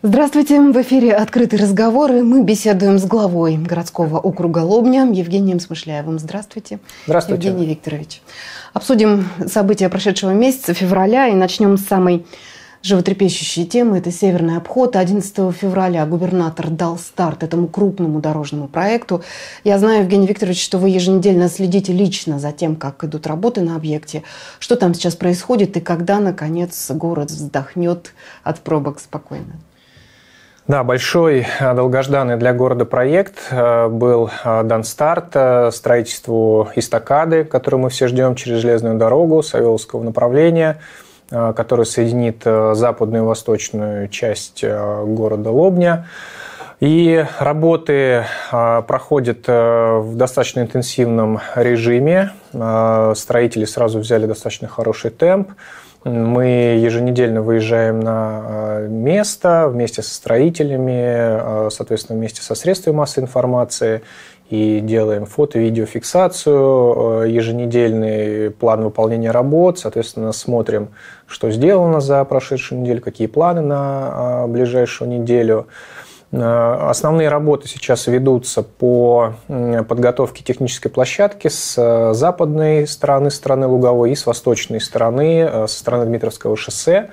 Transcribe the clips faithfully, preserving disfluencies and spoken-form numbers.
Здравствуйте! В эфире «Открытый разговор», и мы беседуем с главой городского округа Лобня Евгением Смышляевым. Здравствуйте, Здравствуйте, Евгений Викторович. Обсудим события прошедшего месяца, февраля, и начнем с самой животрепещущей темы. Это северный обход. одиннадцатого февраля губернатор дал старт этому крупному дорожному проекту. Я знаю, Евгений Викторович, что вы еженедельно следите лично за тем, как идут работы на объекте, что там сейчас происходит и когда, наконец, город вздохнет от пробок спокойно. Да, большой долгожданный для города проект был дан старт строительству эстакады, которую мы все ждем через железную дорогу Савеловского направления, которая соединит западную и восточную часть города Лобня. И работы проходят в достаточно интенсивном режиме. Строители сразу взяли достаточно хороший темп. Мы еженедельно выезжаем на место вместе со строителями, соответственно, вместе со средствами массовой информации и делаем фото-видеофиксацию, еженедельный план выполнения работ, соответственно, смотрим, что сделано за прошедшую неделю, какие планы на ближайшую неделю. Основные работы сейчас ведутся по подготовке технической площадки с западной стороны, стороны Луговой, и с восточной стороны, со стороны Дмитровского шоссе.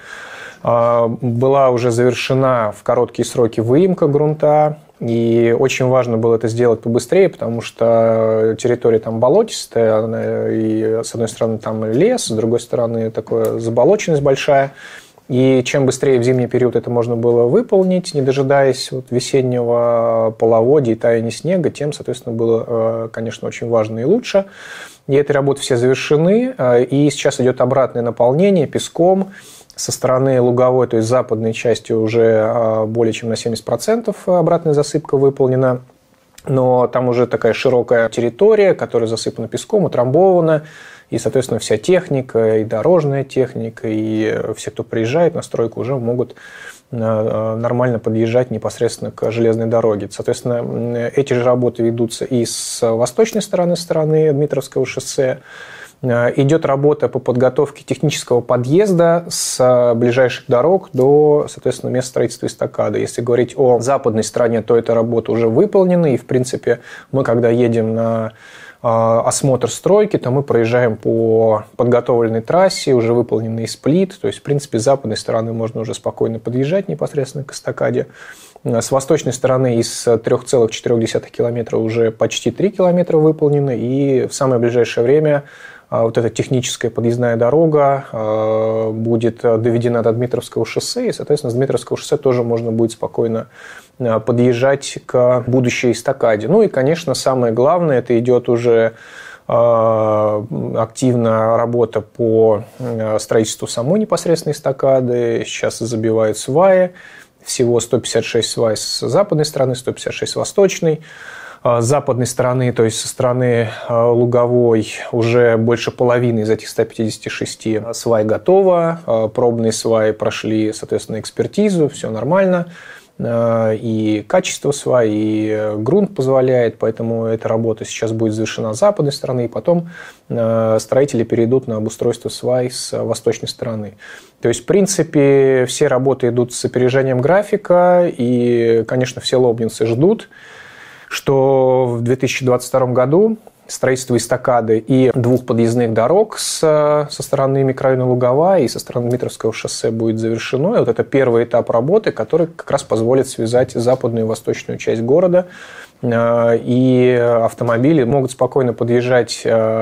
Была уже завершена в короткие сроки выемка грунта, и очень важно было это сделать побыстрее, потому что территория там болотистая, и с одной стороны там лес, с другой стороны такая заболоченность большая. И чем быстрее в зимний период это можно было выполнить, не дожидаясь вот весеннего половодья и таяния снега, тем, соответственно, было, конечно, очень важно и лучше. И эти работы все завершены, и сейчас идет обратное наполнение песком со стороны Луговой, то есть западной части уже более чем на семьдесят процентов обратная засыпка выполнена. Но там уже такая широкая территория, которая засыпана песком, утрамбована. И, соответственно, вся техника, и дорожная техника, и все, кто приезжает на стройку, уже могут нормально подъезжать непосредственно к железной дороге. Соответственно, эти же работы ведутся и с восточной стороны, стороны Дмитровского шоссе. Идет работа по подготовке технического подъезда с ближайших дорог до, соответственно, места строительства эстакады. Если говорить о западной стороне, то эта работа уже выполнена. И, в принципе, мы, когда едем на осмотр стройки, то мы проезжаем по подготовленной трассе, уже выполненный сплит. То есть, в принципе, с западной стороны можно уже спокойно подъезжать непосредственно к эстакаде. С восточной стороны из трёх целых четырёх десятых километра уже почти три километра выполнены. И в самое ближайшее время вот эта техническая подъездная дорога будет доведена до Дмитровского шоссе, и, соответственно, с Дмитровского шоссе тоже можно будет спокойно подъезжать к будущей эстакаде. Ну и, конечно, самое главное, это идет уже активная работа по строительству самой непосредственной эстакады. Сейчас забивают сваи, всего сто пятьдесят шесть свай с западной стороны, сто пятьдесят шесть с восточной. С западной стороны, то есть со стороны Луговой, уже больше половины из этих ста пятидесяти шести свай готово. Пробные сваи прошли, соответственно, экспертизу, все нормально. И качество свай, и грунт позволяет, поэтому эта работа сейчас будет завершена с западной стороны, и потом строители перейдут на обустройство свай с восточной стороны. То есть, в принципе, все работы идут с опережением графика, и, конечно, все лобнинцы ждут, что в две тысячи двадцать втором году строительство эстакады и двух подъездных дорог с, со стороны микрорайона Луговая и со стороны Дмитровского шоссе будет завершено. И вот это первый этап работы, который как раз позволит связать западную и восточную часть города. И автомобили могут спокойно подъезжать,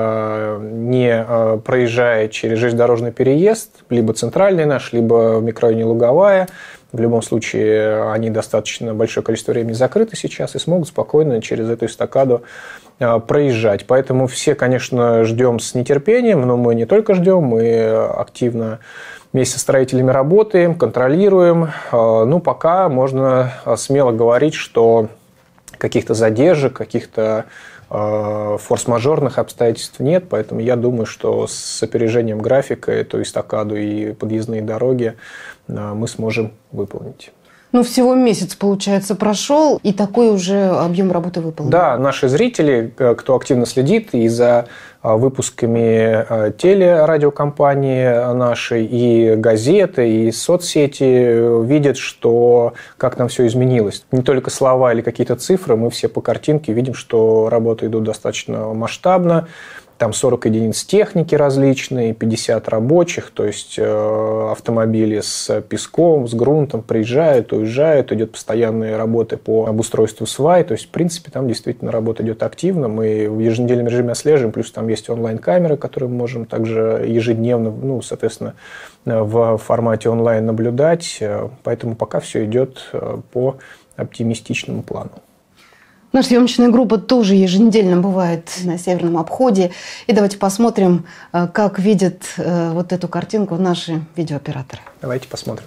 не проезжая через железнодорожный переезд, либо центральный наш, либо в микрорайоне Луговая. В любом случае, они достаточно большое количество времени закрыты сейчас и смогут спокойно через эту эстакаду проезжать. Поэтому все, конечно, ждем с нетерпением, но мы не только ждем, мы активно вместе с строителями работаем, контролируем. Ну, пока можно смело говорить, что каких-то задержек, каких-то форс-мажорных обстоятельств нет, поэтому я думаю, что с опережением графика эту эстакаду и подъездные дороги мы сможем выполнить. Ну, всего месяц, получается, прошел, и такой уже объем работы выполнен. Да, наши зрители, кто активно следит и за выпусками телерадиокомпании нашей, и газеты, и соцсети, видят, что как там все изменилось. Не только слова или какие-то цифры, мы все по картинке видим, что работы идут достаточно масштабно. Там сорок единиц техники различные, пятьдесят рабочих, то есть э, автомобили с песком, с грунтом приезжают, уезжают, идет постоянные работы по обустройству свай, то есть, в принципе, там действительно работа идет активно, мы в еженедельном режиме отслеживаем, плюс там есть онлайн-камеры, которые мы можем также ежедневно, ну, соответственно, в формате онлайн наблюдать, поэтому пока все идет по оптимистичному плану. Наша съемочная группа тоже еженедельно бывает на Северном обходе. И давайте посмотрим, как видят вот эту картинку наши видеооператоры. Давайте посмотрим.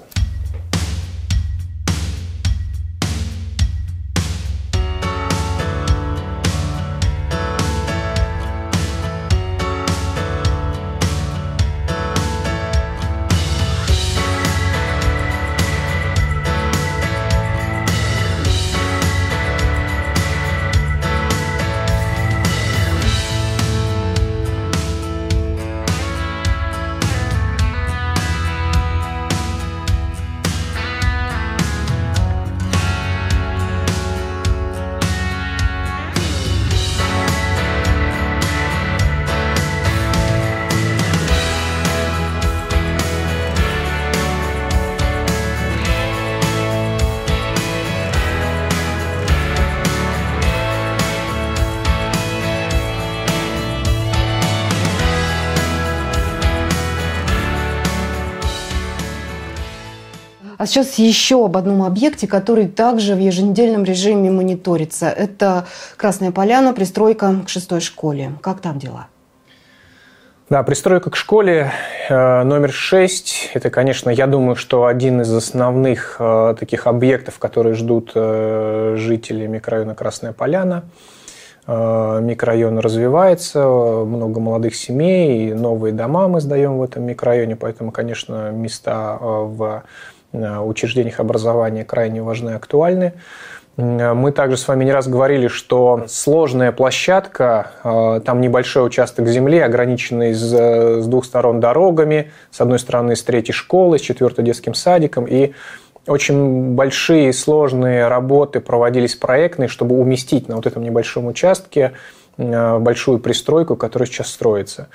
А сейчас еще об одном объекте, который также в еженедельном режиме мониторится. Это Красная Поляна, пристройка к шестой школе. Как там дела? Да, пристройка к школе э, номер шесть. Это, конечно, я думаю, что один из основных э, таких объектов, которые ждут э, жители микрорайона Красная Поляна. Э, микрорайон развивается, много молодых семей, и новые дома мы сдаем в этом микрорайоне, поэтому, конечно, места э, в учреждениях образования крайне важны и актуальны. Мы также с вами не раз говорили, что сложная площадка, там небольшой участок земли, ограниченный с двух сторон дорогами, с одной стороны с третьей школы, с четвертой детским садиком, и очень большие сложные работы проводились проектные, чтобы уместить на вот этом небольшом участке большую пристройку, которая сейчас строится.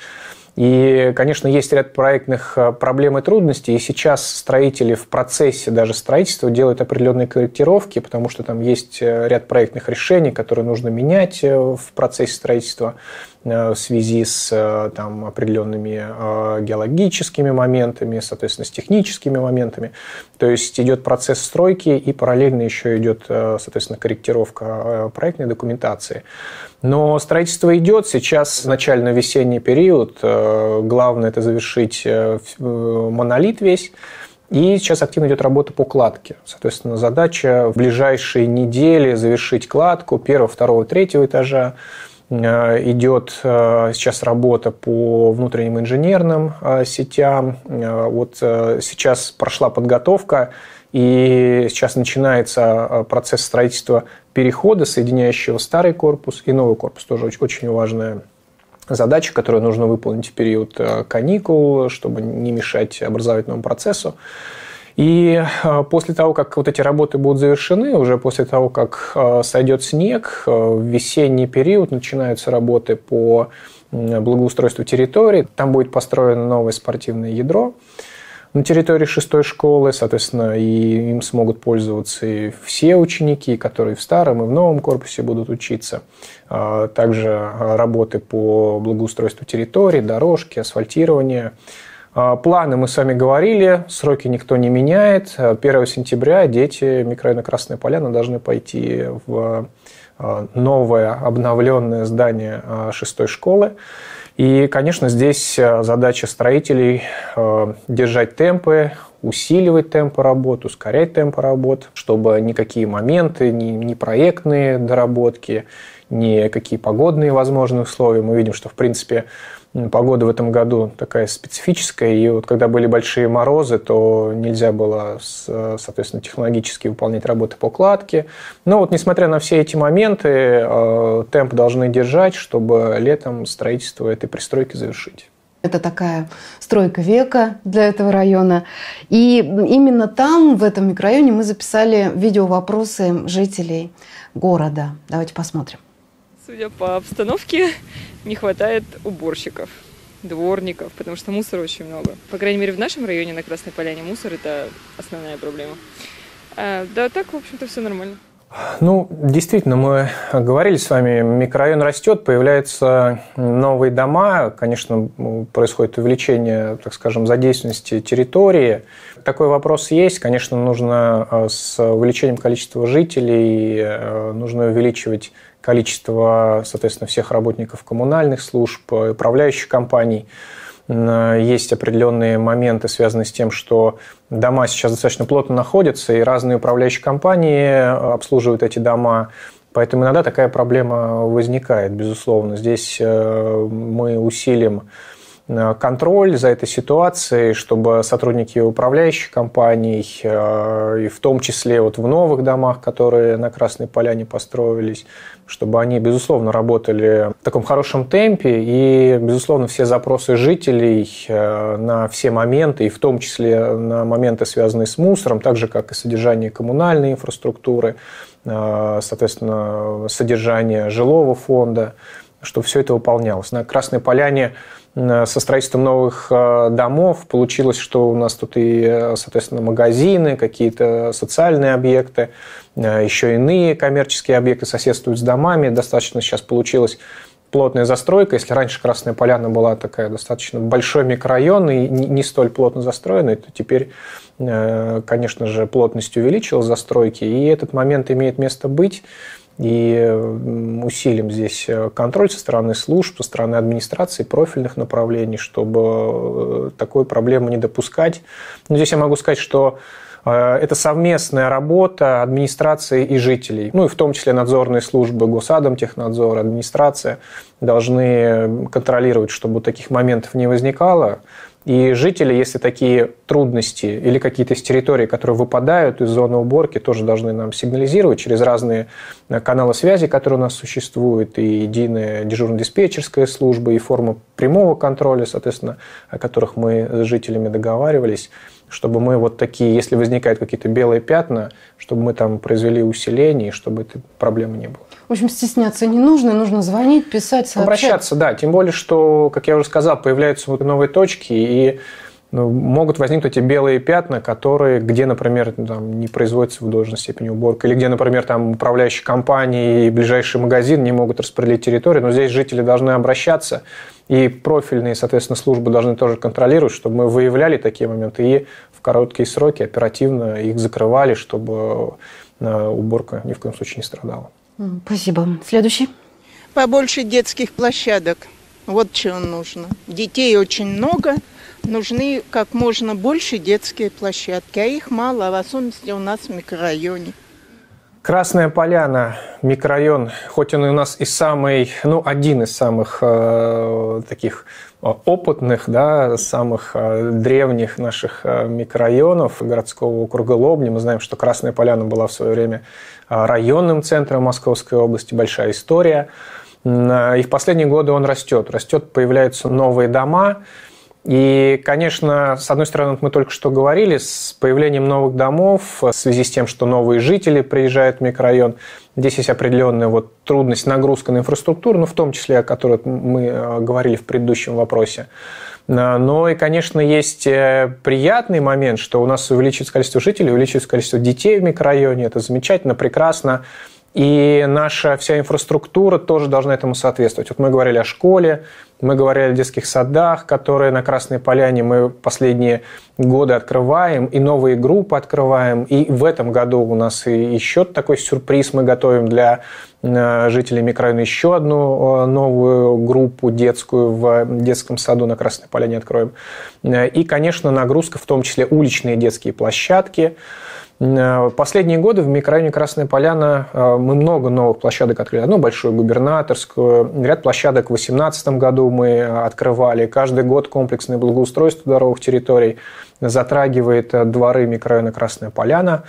И, конечно, есть ряд проектных проблем и трудностей, и сейчас строители в процессе даже строительства делают определенные корректировки, потому что там есть ряд проектных решений, которые нужно менять в процессе строительства в связи с там, определенными геологическими моментами, соответственно, с техническими моментами. То есть идет процесс стройки, и параллельно еще идет, соответственно, корректировка проектной документации. Но строительство идет, сейчас начально-весенний период, главное это завершить монолит весь, и сейчас активно идет работа по кладке. Соответственно, задача в ближайшие недели завершить кладку первого, второго, третьего этажа. Идет сейчас работа по внутренним инженерным сетям. Вот сейчас прошла подготовка, и сейчас начинается процесс строительства перехода, соединяющего старый корпус и новый корпус. Тоже очень, очень важная задача, которую нужно выполнить в период каникул, чтобы не мешать образовательному процессу. И после того, как вот эти работы будут завершены, уже после того, как сойдет снег, в весенний период начинаются работы по благоустройству территории. Там будет построено новое спортивное ядро на территории шестой школы, соответственно, и им смогут пользоваться и все ученики, которые в старом и в новом корпусе будут учиться. Также работы по благоустройству территории, дорожки, асфальтирование. Планы мы с вами говорили, сроки никто не меняет. первого сентября дети микрорайона Красная Поляна должны пойти в новое обновленное здание шестой школы. И, конечно, здесь задача строителей держать темпы, усиливать темпы работ, ускорять темпы работ, чтобы никакие моменты, ни, ни проектные доработки, ни какие погодные возможные условия. Мы видим, что, в принципе, погода в этом году такая специфическая, и вот когда были большие морозы, то нельзя было, соответственно, технологически выполнять работы по кладке. Но вот несмотря на все эти моменты, темп должны держать, чтобы летом строительство этой пристройки завершить. Это такая стройка века для этого района. И именно там, в этом микрорайоне, мы записали видео-вопросы жителей города. Давайте посмотрим. Судя по обстановке, не хватает уборщиков, дворников, потому что мусора очень много. По крайней мере, в нашем районе на Красной Поляне мусор – это основная проблема. А, да, так, в общем-то, все нормально. Ну, действительно, мы говорили с вами, микрорайон растет, появляются новые дома, конечно, происходит увеличение, так скажем, задействованности территории. Такой вопрос есть, конечно, нужно с увеличением количества жителей, нужно увеличивать количество, соответственно, всех работников коммунальных служб, управляющих компаний. Есть определенные моменты, связанные с тем, что дома сейчас достаточно плотно находятся, и разные управляющие компании обслуживают эти дома. Поэтому иногда такая проблема возникает, безусловно. Здесь мы усилим контроль за этой ситуацией, чтобы сотрудники управляющих компаний, и в том числе вот в новых домах, которые на Красной Поляне построились, чтобы они, безусловно, работали в таком хорошем темпе, и, безусловно, все запросы жителей на все моменты, и в том числе на моменты, связанные с мусором, так же, как и содержание коммунальной инфраструктуры, соответственно, содержание жилого фонда, чтобы все это выполнялось. На Красной Поляне со строительством новых домов получилось, что у нас тут и, соответственно, магазины, какие-то социальные объекты, еще иные коммерческие объекты соседствуют с домами. Достаточно сейчас получилась плотная застройка. Если раньше Красная Поляна была такая достаточно большой микрорайон и не столь плотно застроенный, то теперь, конечно же, плотность увеличилась застройки, и этот момент имеет место быть. И усилим здесь контроль со стороны служб, со стороны администрации, профильных направлений, чтобы такой проблемы не допускать. Но здесь я могу сказать, что это совместная работа администрации и жителей, ну и в том числе надзорные службы, Госадомтехнадзор, администрация должны контролировать, чтобы таких моментов не возникало. И жители, если такие трудности или какие-то из территорий, которые выпадают из зоны уборки, тоже должны нам сигнализировать через разные каналы связи, которые у нас существуют, и единая дежурно-диспетчерская служба, и форма прямого контроля, соответственно, о которых мы с жителями договаривались, чтобы мы вот такие, если возникают какие-то белые пятна, чтобы мы там произвели усиление, чтобы этой проблемы не было. В общем, стесняться не нужно, нужно звонить, писать, сообщать. Обращаться, да. Тем более, что, как я уже сказал, появляются новые точки, и ну, могут возникнуть эти белые пятна, которые, где, например, там, не производится в должной степени уборка, или где, например, там, управляющие компании и ближайший магазин не могут распределить территорию, но здесь жители должны обращаться, и профильные, соответственно, службы должны тоже контролировать, чтобы мы выявляли такие моменты и в короткие сроки оперативно их закрывали, чтобы уборка ни в коем случае не страдала. Спасибо. Следующий. Побольше детских площадок. Вот чего нужно. Детей очень много. Нужны как можно больше детские площадки. А их мало, в особенности у нас в микрорайоне. Красная Поляна, микрорайон, хоть он и у нас и самый, ну, один из самых э, таких опытных, да, самых э, древних наших э, микрорайонов городского округа Лобни. Мы знаем, что Красная Поляна была в свое время районным центром Московской области, большая история. И в последние годы он растет. Растет, появляются новые дома. И, конечно, с одной стороны, мы только что говорили, с появлением новых домов, в связи с тем, что новые жители приезжают в микрорайон, здесь есть определенная вот трудность, нагрузка на инфраструктуру, ну, в том числе, о которой мы говорили в предыдущем вопросе. Но и, конечно, есть приятный момент, что у нас увеличивается количество жителей, увеличивается количество детей в микрорайоне. Это замечательно, прекрасно. И наша вся инфраструктура тоже должна этому соответствовать. Вот мы говорили о школе, мы говорили о детских садах, которые на Красной Поляне мы последние годы открываем, и новые группы открываем. И в этом году у нас и еще такой сюрприз мы готовим для жителей микрорайона. Еще одну новую группу детскую в детском саду на Красной Поляне откроем. И, конечно, нагрузка, в том числе уличные детские площадки. Последние годы в микрорайоне Красная Поляна мы много новых площадок открыли. Одну большую губернаторскую, ряд площадок в две тысячи восемнадцатом году мы открывали. Каждый год комплексное благоустройство дворовых территорий затрагивает дворы микрорайона Красная Поляна.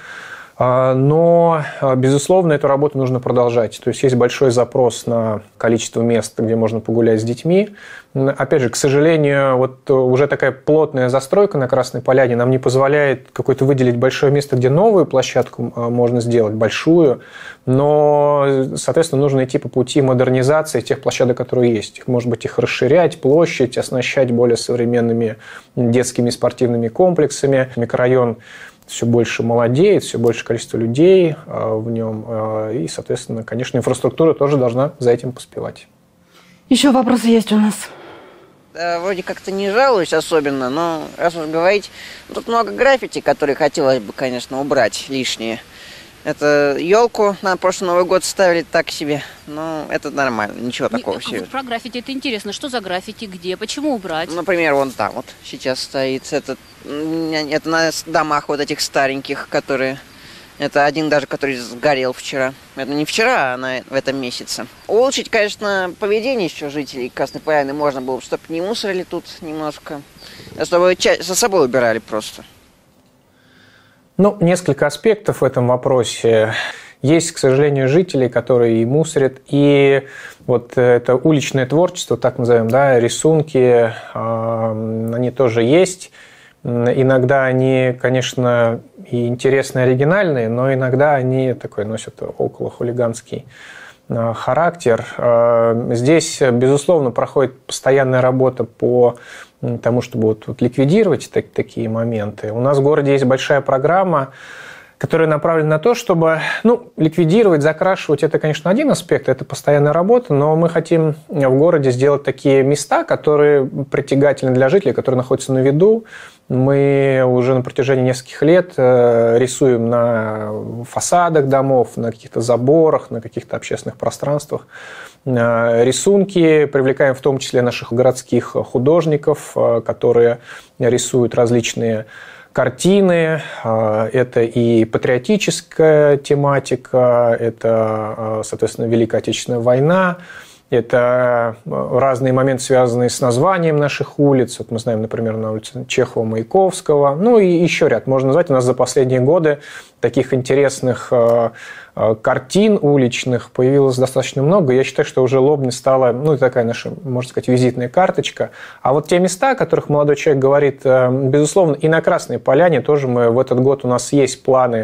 Но, безусловно, эту работу нужно продолжать. То есть есть большой запрос на количество мест, где можно погулять с детьми. Опять же, к сожалению, вот уже такая плотная застройка на Красной Поляне нам не позволяет какое-то выделить большое место, где новую площадку можно сделать, большую. Но, соответственно, нужно идти по пути модернизации тех площадок, которые есть. Может быть, их расширять, площадь, оснащать более современными детскими спортивными комплексами. Микрорайон все больше молодеет, все больше количество людей в нем. И, соответственно, конечно, инфраструктура тоже должна за этим поспевать. Еще вопросы есть у нас. Да, вроде как-то не жалуюсь особенно, но раз уж говорить, тут много граффити, которые хотелось бы, конечно, убрать лишние. Это елку на прошлый Новый год ставили так себе, но это нормально, ничего такого. Не, вот про граффити это интересно. Что за граффити, где, почему убрать? Например, вон там вот сейчас стоит этот, это на домах вот этих стареньких, которые, это один даже, который сгорел вчера. Это не вчера, а на, в этом месяце. Улучшить, конечно, поведение еще жителей Красной Поляны можно было бы, чтобы не мусорили тут немножко, чтобы за собой убирали просто. Ну, несколько аспектов в этом вопросе. Есть, к сожалению, жители, которые и мусорят, и вот это уличное творчество, так назовем, да, рисунки, они тоже есть. Иногда они, конечно, и интересные, оригинальные, но иногда они такой носят около хулиганский характер. Здесь, безусловно, проходит постоянная работа по тому, чтобы вот, вот ликвидировать так, такие моменты. У нас в городе есть большая программа, которая направлена на то, чтобы ну, ликвидировать, закрашивать. Это, конечно, один аспект, это постоянная работа, но мы хотим в городе сделать такие места, которые притягательны для жителей, которые находятся на виду. Мы уже на протяжении нескольких лет рисуем на фасадах домов, на каких-то заборах, на каких-то общественных пространствах рисунки, привлекаем в том числе наших городских художников, которые рисуют различные картины. Это и патриотическая тематика, это, соответственно, Великая Отечественная война, это разные моменты, связанные с названием наших улиц. Вот мы знаем, например, на улице Чехова, Маяковского. Ну и еще ряд можно назвать. У нас за последние годы таких интересных картин уличных появилось достаточно много. Я считаю, что уже Лобня стала, ну, такая наша, можно сказать, визитная карточка. А вот те места, о которых молодой человек говорит, безусловно, и на Красной Поляне тоже мы в этот год у нас есть планы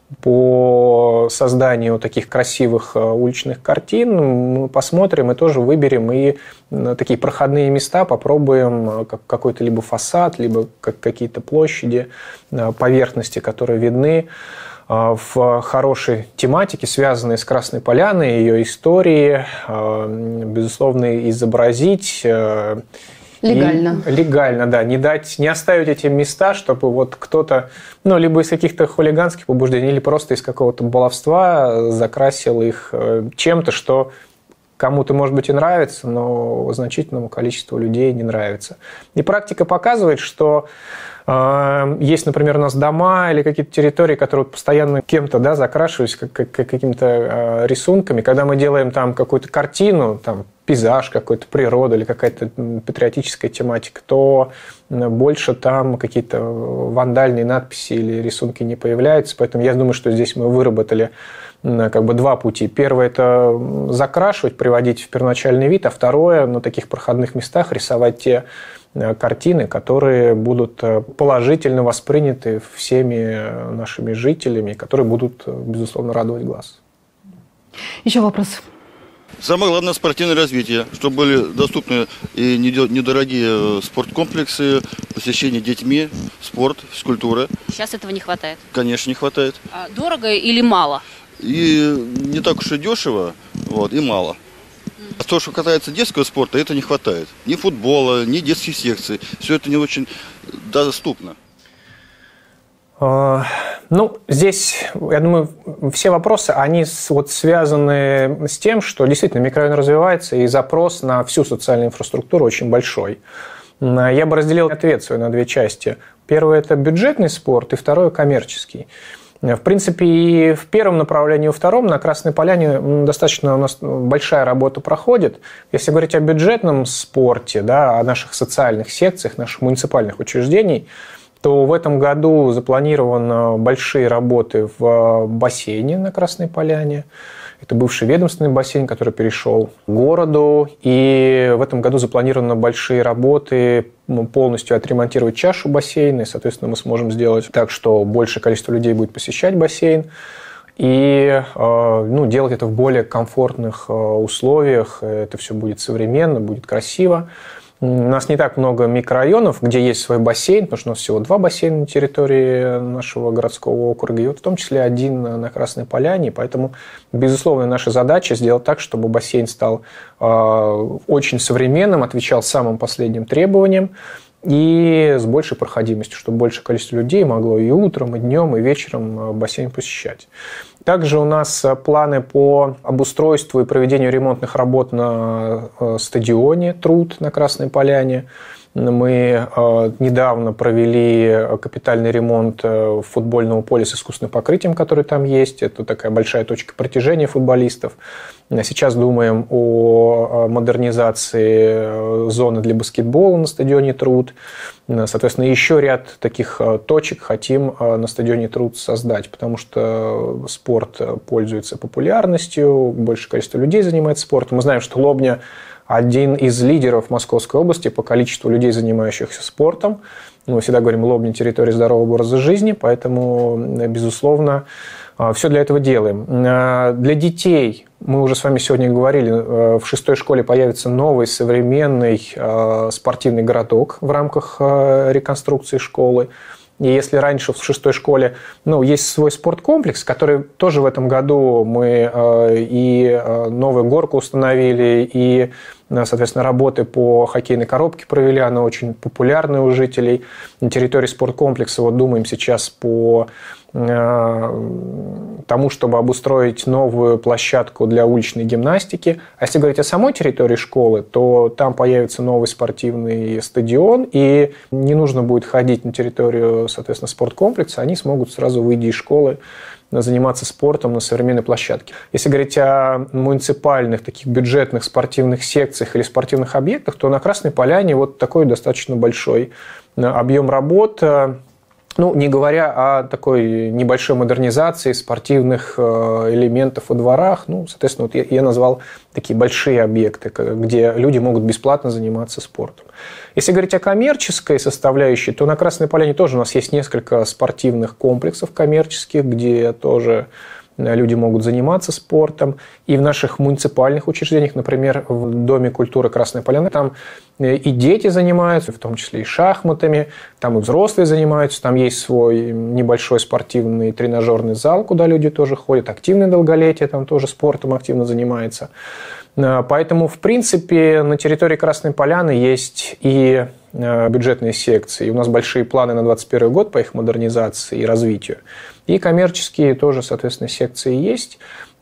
по созданию таких красивых уличных картин. Мы посмотрим и тоже выберем и такие проходные места, попробуем какой-то либо фасад, либо какие-то площади, поверхности, которые видны в хорошей тематике, связанной с Красной Поляной, ее историей, безусловно, изобразить. Легально. И легально, да. Не дать, не оставить эти места, чтобы вот кто-то, ну, либо из каких-то хулиганских побуждений, или просто из какого-то баловства закрасил их чем-то, что кому-то, может быть, и нравится, но значительному количеству людей не нравится. И практика показывает, что э, есть, например, у нас дома или какие-то территории, которые постоянно кем-то, да, закрашивались как, как, какими-то э, рисунками. Когда мы делаем там какую-то картину, там, пейзаж какой-то, природа или какая-то патриотическая тематика, то больше там какие-то вандальные надписи или рисунки не появляются. Поэтому я думаю, что здесь мы выработали как бы два пути. Первое – это закрашивать, приводить в первоначальный вид, а второе – на таких проходных местах рисовать те картины, которые будут положительно восприняты всеми нашими жителями, которые будут, безусловно, радовать глаз. Еще вопрос. Самое главное – спортивное развитие, чтобы были доступны и недорогие спорткомплексы, посещение детьми, спорт, физкультура. Сейчас этого не хватает? Конечно, не хватает. А дорого или мало? И не так уж и дешево, вот, и мало. А то, что касается детского спорта, это не хватает. Ни футбола, ни детских секций. Все это не очень доступно. Ну, здесь, я думаю, все вопросы, они вот связаны с тем, что действительно микрорайон развивается, и запрос на всю социальную инфраструктуру очень большой. Я бы разделил ответ свой на две части. Первое – это бюджетный спорт, и второе – коммерческий. В принципе, и в первом направлении, и во втором на Красной Поляне достаточно у нас большая работа проходит. Если говорить о бюджетном спорте, да, о наших социальных секциях, наших муниципальных учреждений, то в этом году запланированы большие работы в бассейне на Красной Поляне. Это бывший ведомственный бассейн, который перешел к городу. И в этом году запланированы большие работы полностью отремонтировать чашу бассейна. И, соответственно, мы сможем сделать так, что большее количество людей будет посещать бассейн. И ну, делать это в более комфортных условиях. Это все будет современно, будет красиво. У нас не так много микрорайонов, где есть свой бассейн, потому что у нас всего два бассейна на территории нашего городского округа, и вот в том числе один на Красной Поляне. Поэтому, безусловно, наша задача сделать так, чтобы бассейн стал э, очень современным, отвечал самым последним требованиям и с большей проходимостью, чтобы большее количество людей могло и утром, и днем, и вечером бассейн посещать. Также у нас планы по обустройству и проведению ремонтных работ на стадионе «Труд» на Красной Поляне. Мы недавно провели капитальный ремонт футбольного поля с искусственным покрытием, который там есть. Это такая большая точка притяжения футболистов. Сейчас думаем о модернизации зоны для баскетбола на стадионе «Труд». Соответственно, еще ряд таких точек хотим на стадионе «Труд» создать, потому что спорт пользуется популярностью, большее количество людей занимается спортом. Мы знаем, что Лобня один из лидеров Московской области по количеству людей, занимающихся спортом. Мы всегда говорим, Лобня – территория здорового образа жизни, поэтому, безусловно, все для этого делаем. Для детей, мы уже с вами сегодня говорили, в шестой школе появится новый современный спортивный городок в рамках реконструкции школы. И если раньше в шестой школе ну, есть свой спорткомплекс, который тоже в этом году мы и новую горку установили, и, соответственно, работы по хоккейной коробке провели, она очень популярная у жителей. На территории спорткомплекса вот думаем сейчас по тому, чтобы обустроить новую площадку для уличной гимнастики. А если говорить о самой территории школы, то там появится новый спортивный стадион, и не нужно будет ходить на территорию, соответственно, спорткомплекса, они смогут сразу, выйдя из школы, заниматься спортом на современной площадке. Если говорить о муниципальных, таких бюджетных спортивных секциях или спортивных объектах, то на Красной Поляне вот такой достаточно большой объем работ. Ну, не говоря о такой небольшой модернизации спортивных элементов во дворах, ну, соответственно, вот я, я назвал такие большие объекты, где люди могут бесплатно заниматься спортом. Если говорить о коммерческой составляющей, то на Красной Поляне тоже у нас есть несколько спортивных комплексов коммерческих, где тоже люди могут заниматься спортом. И в наших муниципальных учреждениях, например, в Доме культуры Красной Поляны, там и дети занимаются, в том числе и шахматами, там и взрослые занимаются, там есть свой небольшой спортивный тренажерный зал, куда люди тоже ходят, активное долголетие, там тоже спортом активно занимается. Поэтому, в принципе, на территории Красной Поляны есть и бюджетные секции. И у нас большие планы на двадцать первый год по их модернизации и развитию. И коммерческие тоже, соответственно, секции есть.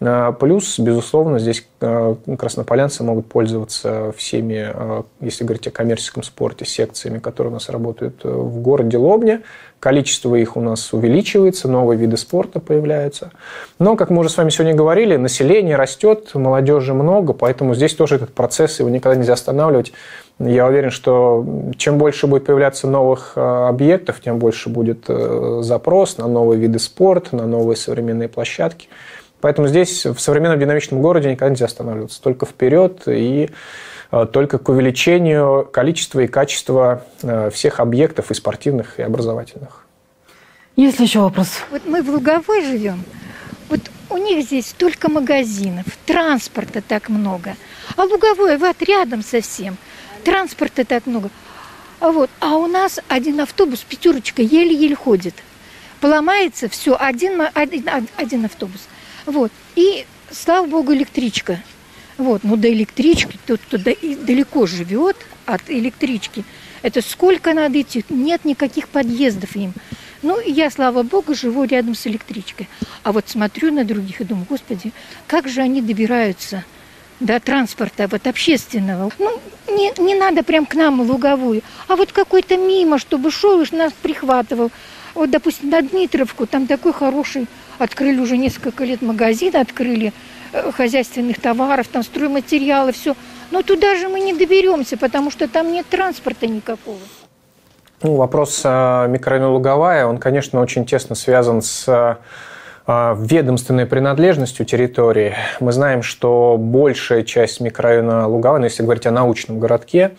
Плюс, безусловно, здесь краснополянцы могут пользоваться всеми, если говорить о коммерческом спорте, секциями, которые у нас работают в городе Лобня. Количество их у нас увеличивается, новые виды спорта появляются. Но, как мы уже с вами сегодня говорили, население растет, молодежи много, поэтому здесь тоже этот процесс, его никогда нельзя останавливать. Я уверен, что чем больше будет появляться новых объектов, тем больше будет запрос на новые виды спорта, на новые современные площадки. Поэтому здесь, в современном динамичном городе, никогда нельзя останавливаться. Только вперед и только к увеличению количества и качества всех объектов и спортивных, и образовательных. Есть ли еще вопрос? Вот мы в Луговой живем. Вот у них здесь столько магазинов, транспорта так много. А Луговой вот рядом совсем. Транспорта так много. А, вот, а у нас один автобус, пятерочка, еле-еле ходит. Поломается, все, один, один, один автобус. Вот. И, слава богу, электричка. Вот. Но до электрички, тот, кто далеко живет от электрички, это сколько надо идти? Нет никаких подъездов им. Ну, и я, слава богу, живу рядом с электричкой. А вот смотрю на других и думаю, господи, как же они добираются до транспорта вот общественного. Ну, не, не надо прям к нам в Луговую, а вот какой-то мимо, чтобы шел и нас прихватывал. Вот, допустим, на Дмитровку, там такой хороший, открыли уже несколько лет магазин, открыли э, хозяйственных товаров, там стройматериалы, все. Но туда же мы не доберемся, потому что там нет транспорта никакого. Ну, вопрос микрорайона Луговая, он, конечно, очень тесно связан с ведомственной принадлежностью территории. Мы знаем, что большая часть микрорайона Луговая, ну, если говорить о научном городке,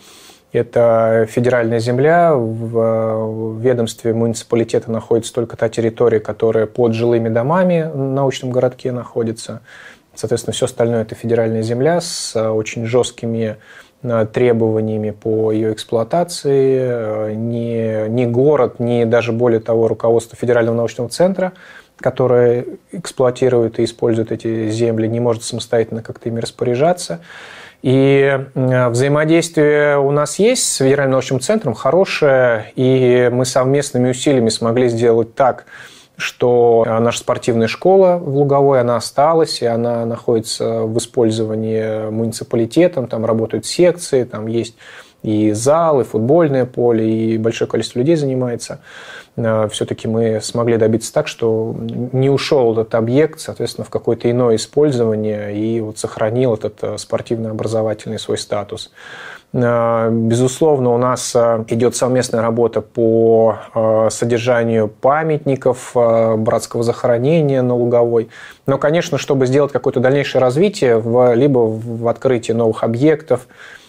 это федеральная земля. В ведомстве муниципалитета находится только та территория, которая под жилыми домами в научном городке находится. Соответственно, все остальное – это федеральная земля с очень жесткими требованиями по ее эксплуатации. Ни, ни город, ни даже более того руководство Федерального научного центра, которое эксплуатирует и использует эти земли, не может самостоятельно как-то ими распоряжаться. И взаимодействие у нас есть с Федеральным научным центром хорошее, и мы совместными усилиями смогли сделать так, что наша спортивная школа в Луговой, она осталась, и она находится в использовании муниципалитетом, там работают секции, там есть и зал, и футбольное поле, и большое количество людей занимается. Все-таки мы смогли добиться так, что не ушел этот объект, соответственно, в какое-то иное использование и вот сохранил этот спортивно-образовательный свой статус. Безусловно, у нас идет совместная работа по содержанию памятников братского захоронения на Луговой. Но, конечно, чтобы сделать какое-то дальнейшее развитие, либо в открытии новых объектов,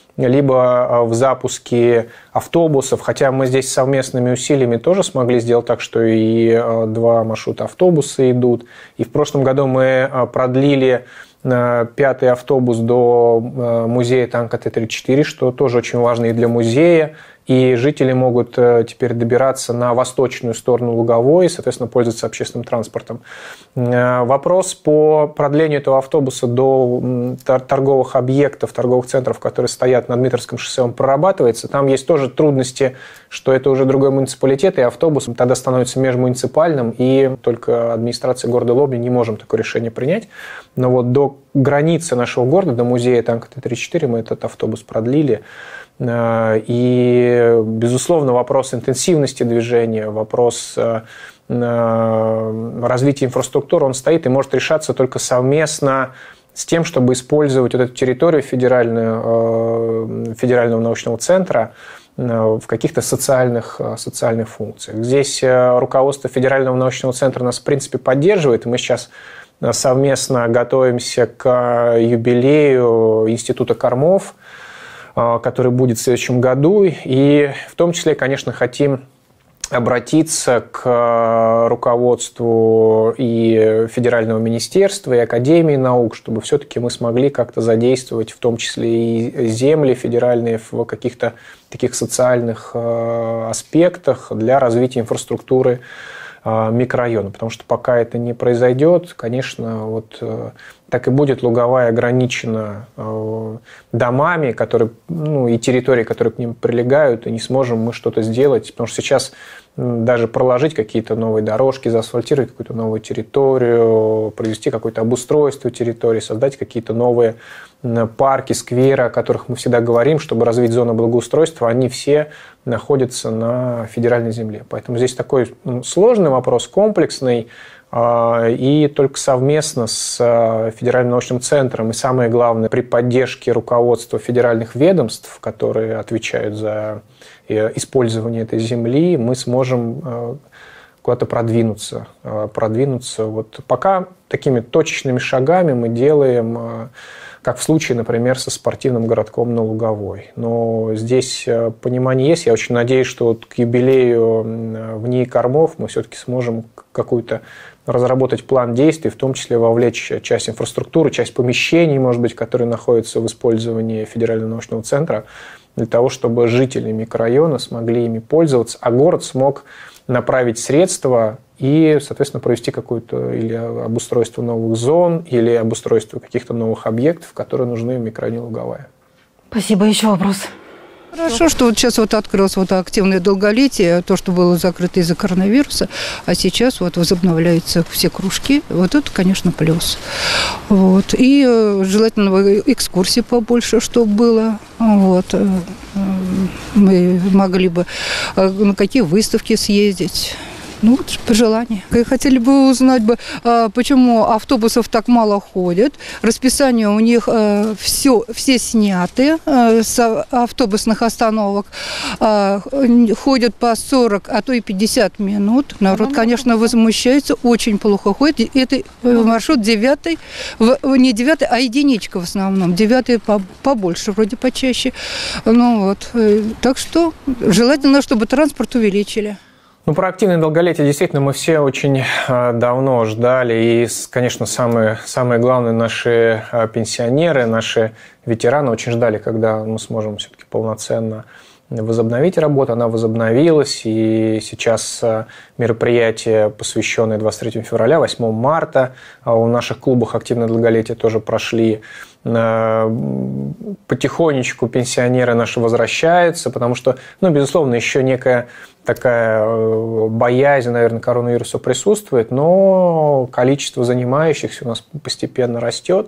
либо в запуске автобусов, хотя мы здесь совместными усилиями тоже смогли сделать так, что и два маршрута автобуса идут. И в прошлом году мы продлили пятый автобус до музея танка Т тридцать четыре, что тоже очень важно и для музея. И жители могут теперь добираться на восточную сторону Луговой и, соответственно, пользоваться общественным транспортом. Вопрос по продлению этого автобуса до торговых объектов, торговых центров, которые стоят на Дмитровском шоссе, он прорабатывается. Там есть тоже трудности, что это уже другой муниципалитет, и автобус тогда становится межмуниципальным, и только администрация города Лобни не можем такое решение принять. Но вот до границы нашего города, до музея танка Т тридцать четыре мы этот автобус продлили. И, безусловно, вопрос интенсивности движения, вопрос развития инфраструктуры, он стоит и может решаться только совместно с тем, чтобы использовать вот эту территорию федеральную, федерального научного центра в каких-то социальных, социальных функциях. Здесь руководство Федерального научного центра нас, в принципе, поддерживает, и мы сейчас совместно готовимся к юбилею Института кормов, который будет в следующем году. И в том числе, конечно, хотим обратиться к руководству и Федерального министерства, и Академии наук, чтобы все-таки мы смогли как-то задействовать в том числе и земли федеральные в каких-то таких социальных аспектах для развития инфраструктуры микрорайона. Потому что пока это не произойдет, конечно, вот так и будет Луговая ограничена домами, которые, ну, и территорией, которые к ним прилегают, и не сможем мы что-то сделать. Потому что сейчас даже проложить какие-то новые дорожки, заасфальтировать какую-то новую территорию, провести какое-то обустройство территории, создать какие-то новые парки, скверы, о которых мы всегда говорим, чтобы развить зону благоустройства, они все находятся на федеральной земле. Поэтому здесь такой сложный вопрос, комплексный, и только совместно с Федеральным научным центром и, самое главное, при поддержке руководства федеральных ведомств, которые отвечают за использование этой земли, мы сможем куда-то продвинуться. продвинуться. Вот пока такими точечными шагами мы делаем, как в случае, например, со спортивным городком на Луговой. Но здесь понимание есть. Я очень надеюсь, что вот к юбилею в НИИ кормов мы все-таки сможем какую-то разработать план действий, в том числе вовлечь часть инфраструктуры, часть помещений, может быть, которые находятся в использовании Федерального научного центра, для того, чтобы жители микрорайона смогли ими пользоваться, а город смог направить средства и, соответственно, провести какое-то или обустройство новых зон, или обустройство каких-то новых объектов, которые нужны в микрорайоне Луговая. Спасибо. Еще вопрос. Хорошо, что вот сейчас вот открылось вот активное долголетие, то, что было закрыто из-за коронавируса, а сейчас вот возобновляются все кружки. Вот это, конечно, плюс. Вот. И желательно экскурсий побольше, чтобы было. Вот. Мы могли бы на какие выставки съездить. Ну, вот пожелание. Хотели бы узнать, бы, почему автобусов так мало ходят. Расписание у них все, все сняты с автобусных остановок. Ходят по сорок, а то и пятьдесят минут. Народ, конечно, возмущается, очень плохо ходит. Это маршрут девятый, не девятый, а единичка в основном. Девятый побольше, вроде почаще. Ну вот, так что желательно, чтобы транспорт увеличили. Ну, про активное долголетие действительно мы все очень давно ждали. И, конечно, самые, самые главные наши пенсионеры, наши ветераны очень ждали, когда мы сможем все-таки полноценно возобновить работу. Она возобновилась, и сейчас мероприятия, посвященные двадцать третьему февраля, восьмому марта, у наших клубах активное долголетие тоже прошли. Потихонечку пенсионеры наши возвращаются, потому что, ну, безусловно, еще некая такая боязнь, наверное, коронавируса присутствует, но количество занимающихся у нас постепенно растет.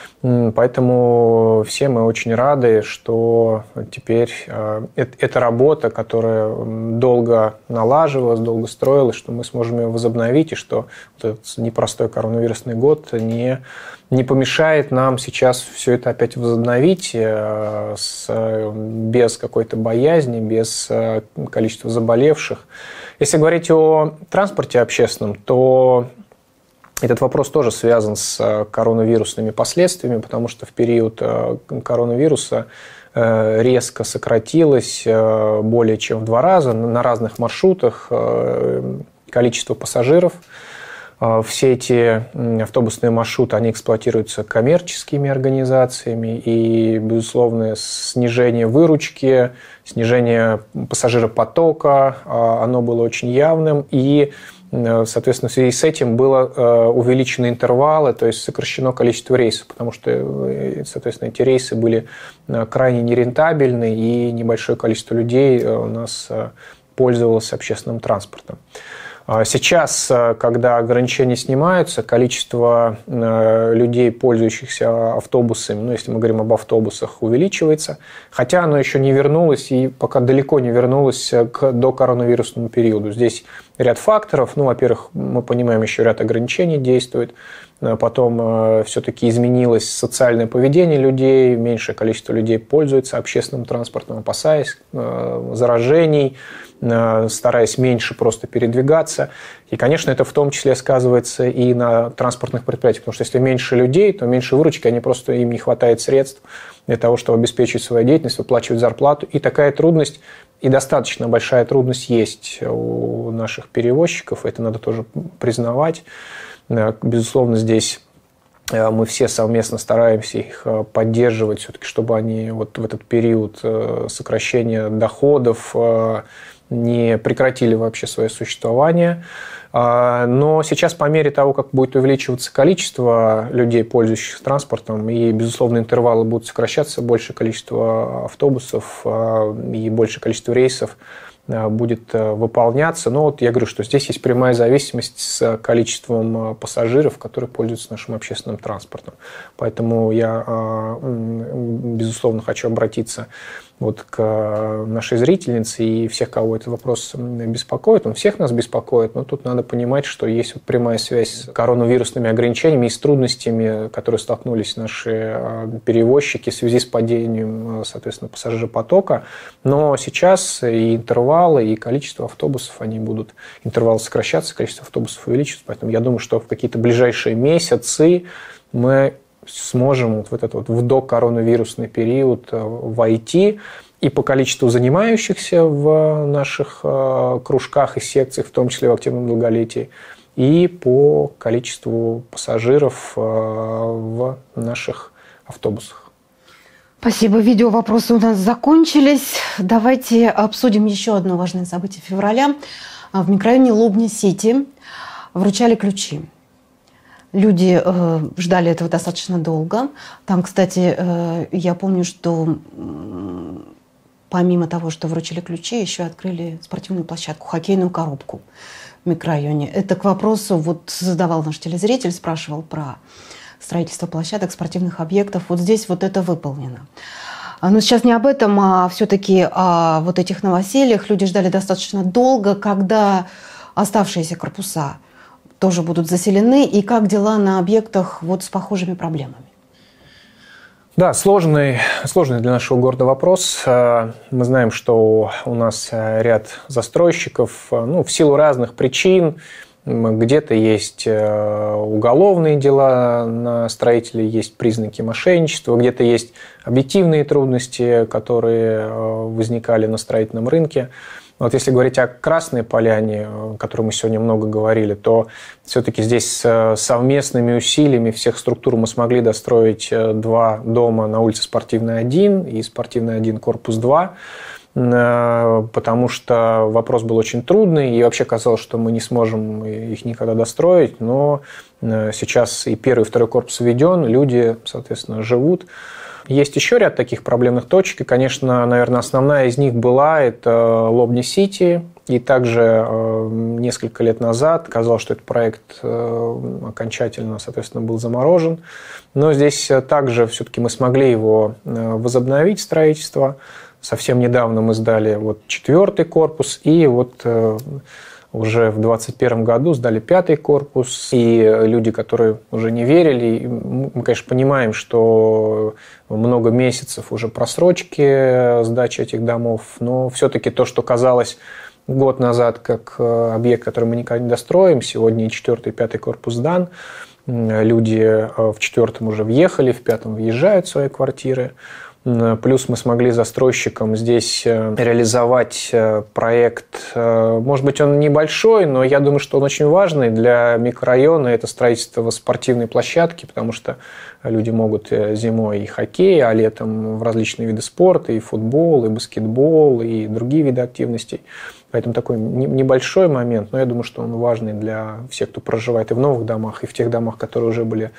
Поэтому все мы очень рады, что теперь эта работа, которая долго налаживалась, долго строилась, что мы сможем ее возобновить, и что этот непростой коронавирусный год не, не помешает нам сейчас все это опять возобновить с, без какой-то боязни, без количества заболевших. Если говорить о транспорте общественном, то этот вопрос тоже связан с коронавирусными последствиями, потому что в период коронавируса резко сократилось более чем в два раза на разных маршрутах количество пассажиров. Все эти автобусные маршруты, они эксплуатируются коммерческими организациями, и, безусловно, снижение выручки, снижение пассажиропотока, оно было очень явным, и соответственно, в связи с этим было увеличены интервалы, то есть сокращено количество рейсов, потому что, соответственно, эти рейсы были крайне нерентабельны, и небольшое количество людей у нас пользовалось общественным транспортом. Сейчас, когда ограничения снимаются, количество людей, пользующихся автобусами, ну, если мы говорим об автобусах, увеличивается, хотя оно еще не вернулось и пока далеко не вернулось к докоронавирусному периоду. Здесь ряд факторов. Ну, во-первых, мы понимаем, еще ряд ограничений действует. Потом все-таки изменилось социальное поведение людей, меньшее количество людей пользуется общественным транспортом, опасаясь заражений, стараясь меньше просто передвигаться. И, конечно, это в том числе сказывается и на транспортных предприятиях, потому что если меньше людей, то меньше выручки, они просто, им не хватает средств для того, чтобы обеспечить свою деятельность, выплачивать зарплату. И такая трудность, и достаточно большая трудность есть у наших перевозчиков, это надо тоже признавать. Безусловно, здесь мы все совместно стараемся их поддерживать, все-таки, чтобы они вот в этот период сокращения доходов не прекратили вообще свое существование. Но сейчас, по мере того, как будет увеличиваться количество людей, пользующихся транспортом, и, безусловно, интервалы будут сокращаться, большее количество автобусов и большее количество рейсов будет выполняться. Но вот я говорю, что здесь есть прямая зависимость с количеством пассажиров, которые пользуются нашим общественным транспортом. Поэтому я, безусловно, хочу обратиться вот к нашей зрительнице и всех, кого этот вопрос беспокоит. Он всех нас беспокоит, но тут надо понимать, что есть вот прямая связь с коронавирусными ограничениями и с трудностями, которые столкнулись наши перевозчики в связи с падением, соответственно, пассажиропотока. Но сейчас и интервалы, и количество автобусов, они будут, интервалы сокращаться, количество автобусов увеличится. Поэтому я думаю, что в какие-то ближайшие месяцы мы сможем вот в этот вот в докоронавирусный период войти и по количеству занимающихся в наших кружках и секциях, в том числе в активном долголетии, и по количеству пассажиров в наших автобусах. Спасибо. Видео вопросы у нас закончились. Давайте обсудим еще одно важное событие февраля. В микрорайоне Лобня-Сити вручали ключи. Люди э, ждали этого достаточно долго. Там, кстати, э, я помню, что э, помимо того, что вручили ключи, еще открыли спортивную площадку, хоккейную коробку в микрорайоне. Это к вопросу, вот задавал наш телезритель, спрашивал про строительство площадок, спортивных объектов. Вот здесь вот это выполнено. Но сейчас не об этом, а все-таки о вот этих новосельях. Люди ждали достаточно долго, когда оставшиеся корпуса тоже будут заселены? И как дела на объектах вот с похожими проблемами? Да, сложный, сложный для нашего города вопрос. Мы знаем, что у нас ряд застройщиков, ну, в силу разных причин, где-то есть уголовные дела на строителей, есть признаки мошенничества, где-то есть объективные трудности, которые возникали на строительном рынке. Вот если говорить о Красной Поляне, о которой мы сегодня много говорили, то все-таки здесь совместными усилиями всех структур мы смогли достроить два дома на улице Спортивная один и Спортивная один, корпус два, потому что вопрос был очень трудный, и вообще казалось, что мы не сможем их никогда достроить, но сейчас и первый, и второй корпус введен, люди, соответственно, живут. Есть еще ряд таких проблемных точек, и, конечно, наверное, основная из них была это Лобни-Сити, и также несколько лет назад казалось, что этот проект окончательно, соответственно, был заморожен, но здесь также все-таки мы смогли его возобновить, строительство. Совсем недавно мы сдали вот четвертый корпус, и вот уже в двадцать первом году сдали пятый корпус, и люди, которые уже не верили, мы, конечно, понимаем, что много месяцев уже просрочки сдачи этих домов, но все-таки то, что казалось год назад как объект, который мы никогда не достроим, сегодня и четвертый, и пятый корпус сдан, люди в четвертом уже въехали, в пятом въезжают в свои квартиры. Плюс мы смогли застройщикам здесь реализовать проект. Может быть, он небольшой, но я думаю, что он очень важный для микрорайона. Это строительство спортивной площадки, потому что люди могут зимой и хоккей, а летом в различные виды спорта, и футбол, и баскетбол, и другие виды активностей. Поэтому такой небольшой момент, но я думаю, что он важный для всех, кто проживает и в новых домах, и в тех домах, которые уже были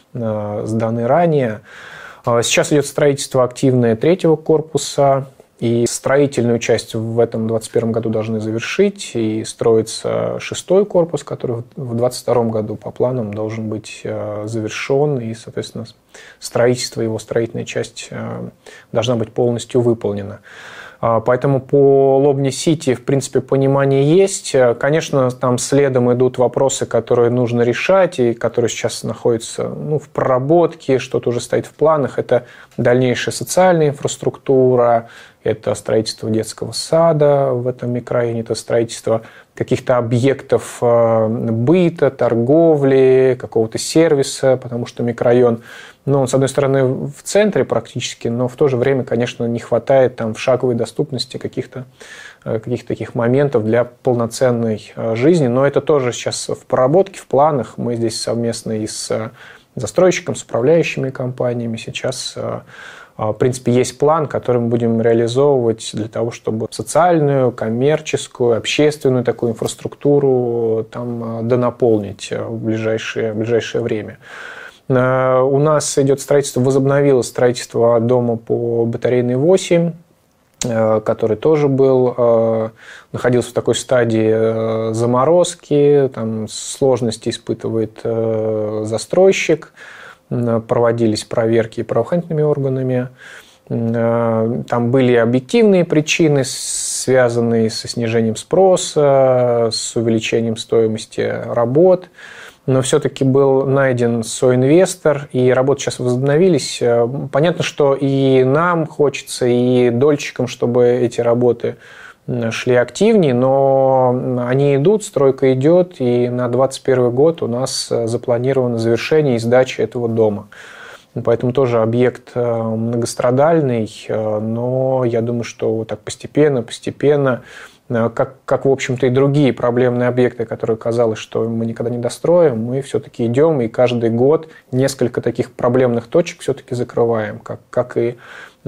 сданы ранее. Сейчас идет строительство активное третьего корпуса, и строительную часть в этом двадцать первом году должны завершить, и строится шестой корпус, который в двадцать втором году по планам должен быть завершен, и, соответственно, строительство, его строительная часть должна быть полностью выполнена. Поэтому по Лобни-Сити, в принципе, понимание есть. Конечно, там следом идут вопросы, которые нужно решать, и которые сейчас находятся ну, в проработке, что-то уже стоит в планах. Это дальнейшая социальная инфраструктура, это строительство детского сада в этом микрорайоне, это строительство каких-то объектов быта, торговли, какого-то сервиса, потому что микрорайон, ну, он, с одной стороны, в центре практически, но в то же время, конечно, не хватает там в шаговой доступности каких-то каких-то таких моментов для полноценной жизни. Но это тоже сейчас в проработке, в планах. Мы здесь совместно и с застройщиком, с управляющими компаниями сейчас, в принципе, есть план, который мы будем реализовывать для того, чтобы социальную, коммерческую, общественную такую инфраструктуру там донаполнить в ближайшее, в ближайшее время. У нас идет строительство, возобновилось строительство дома по Батарейной восемь, который тоже был, находился в такой стадии заморозки, там сложности испытывает застройщик, проводились проверки правоохранительными органами. Там были объективные причины, связанные со снижением спроса, с увеличением стоимости работ. Но все-таки был найден соинвестор, и работы сейчас возобновились. Понятно, что и нам хочется, и дольщикам, чтобы эти работы шли активнее, но они идут, стройка идет, и на двадцать первый год у нас запланировано завершение и сдача этого дома. Поэтому тоже объект многострадальный, но я думаю, что вот так постепенно, постепенно, как, как, в общем-то, и другие проблемные объекты, которые казалось, что мы никогда не достроим, мы все-таки идем, и каждый год несколько таких проблемных точек все-таки закрываем, как, как и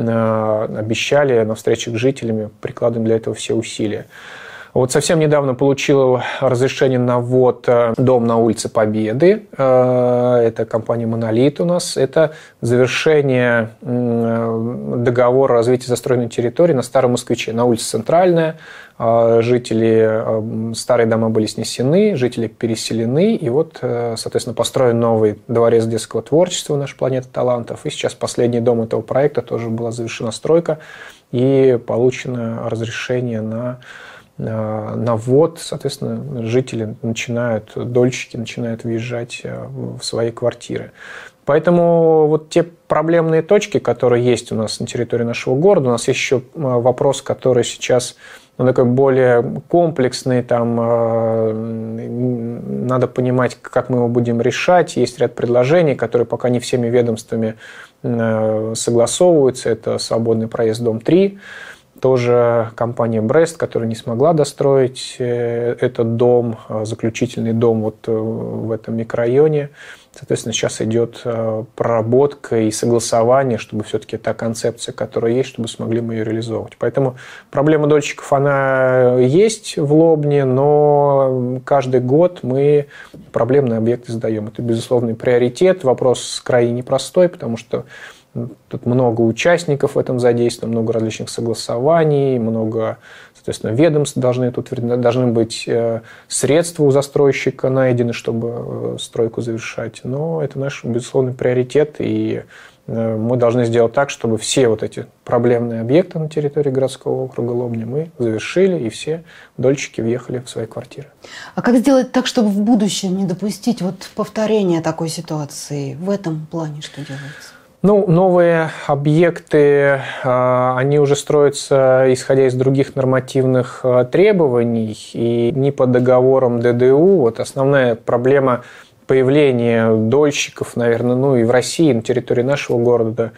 обещали на встречах с жителями, прикладываем для этого все усилия. Вот совсем недавно получил разрешение на ввод дом на улице Победы. Это компания «Монолит» у нас. Это завершение договора о развитии застроенной территории на Старом Москвиче, на улице Центральная. Жители, старые дома были снесены, жители переселены. И вот, соответственно, построен новый дворец детского творчества «Наша планета талантов». И сейчас последний дом этого проекта тоже была завершена стройка и получено разрешение на на ввод, соответственно, жители начинают, дольщики начинают въезжать в свои квартиры. Поэтому вот те проблемные точки, которые есть у нас на территории нашего города, у нас есть еще вопрос, который сейчас ну, такой более комплексный, там надо понимать, как мы его будем решать. Есть ряд предложений, которые пока не всеми ведомствами согласовываются. Это свободный проезд, дом три. Тоже компания Брест, которая не смогла достроить этот дом, заключительный дом вот в этом микрорайоне. Соответственно, сейчас идет проработка и согласование, чтобы все-таки та концепция, которая есть, чтобы смогли мы ее реализовывать. Поэтому проблема дольщиков, она есть в Лобне, но каждый год мы проблемные объекты сдаем. Это безусловный приоритет. Вопрос крайне непростой, потому что тут много участников в этом задействовано, много различных согласований, много, соответственно, ведомств должны тут должны быть средства у застройщика найдены, чтобы стройку завершать. Но это наш, безусловный приоритет, и мы должны сделать так, чтобы все вот эти проблемные объекты на территории городского округа Лобни мы завершили, и все дольщики въехали в свои квартиры. А как сделать так, чтобы в будущем не допустить вот повторения такой ситуации? В этом плане что делается? Ну, новые объекты, они уже строятся, исходя из других нормативных требований, и не по договорам ДДУ. Вот основная проблема появления дольщиков, наверное, ну и в России, на территории нашего города,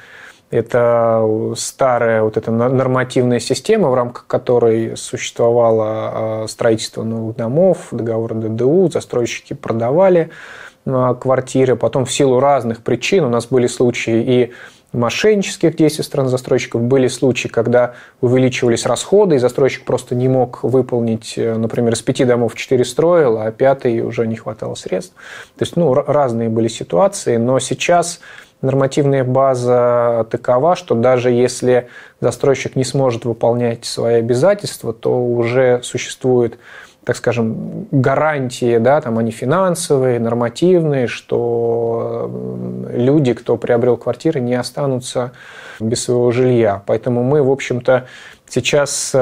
это старая вот эта нормативная система, в рамках которой существовало строительство новых домов, договор ДДУ, застройщики продавали квартиры, потом в силу разных причин у нас были случаи и мошеннических действий стороны застройщиков, были случаи, когда увеличивались расходы, и застройщик просто не мог выполнить, например, из пяти домов четыре строил, а пятый уже не хватало средств. То есть, ну, разные были ситуации, но сейчас нормативная база такова, что даже если застройщик не сможет выполнять свои обязательства, то уже существует, так скажем, гарантии, да, там они финансовые, нормативные, что люди, кто приобрел квартиры, не останутся без своего жилья. Поэтому мы, в общем-то, сейчас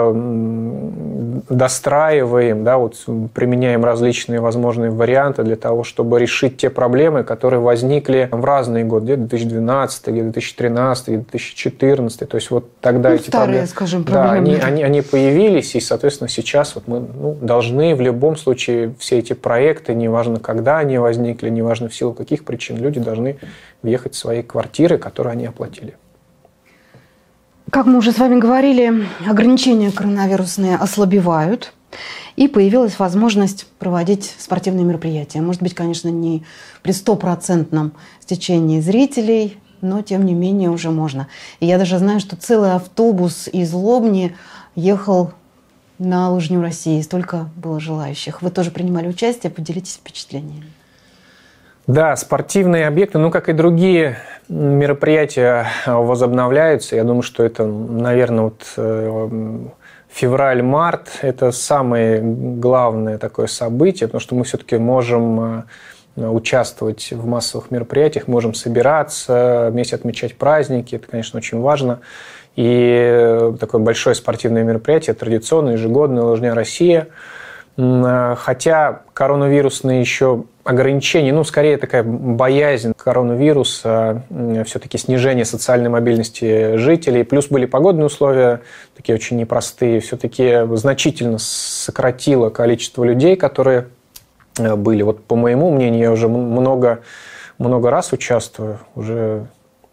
достраиваем, да, вот, применяем различные возможные варианты для того, чтобы решить те проблемы, которые возникли в разные годы, где-то две тысячи двенадцатый, где-то две тысячи тринадцатый, где-то две тысячи четырнадцатый. То есть вот тогда ну, эти старые, проблемы, скажем, проблемы. Да, они, они, они появились, и, соответственно, сейчас вот мы ну, должны в любом случае все эти проекты, неважно, когда они возникли, неважно в силу каких причин, люди должны въехать в свои квартиры, которые они оплатили. Как мы уже с вами говорили, ограничения коронавирусные ослабевают, и появилась возможность проводить спортивные мероприятия. Может быть, конечно, не при стопроцентном стечении зрителей, но, тем не менее, уже можно. И я даже знаю, что целый автобус из Лобни ехал на лыжню России. Столько было желающих. Вы тоже принимали участие, поделитесь впечатлениями. Да, спортивные объекты, ну, как и другие мероприятия, возобновляются. Я думаю, что это, наверное, вот февраль-март – это самое главное такое событие, потому что мы все-таки можем участвовать в массовых мероприятиях, можем собираться, вместе отмечать праздники. Это, конечно, очень важно. И такое большое спортивное мероприятие, традиционное, ежегодное «Лыжня Россия». Хотя коронавирусные еще ограничения, ну, скорее такая боязнь коронавируса, все-таки снижение социальной мобильности жителей, плюс были погодные условия, такие очень непростые, все-таки значительно сократило количество людей, которые были. Вот по моему мнению, я уже много, много раз участвую, уже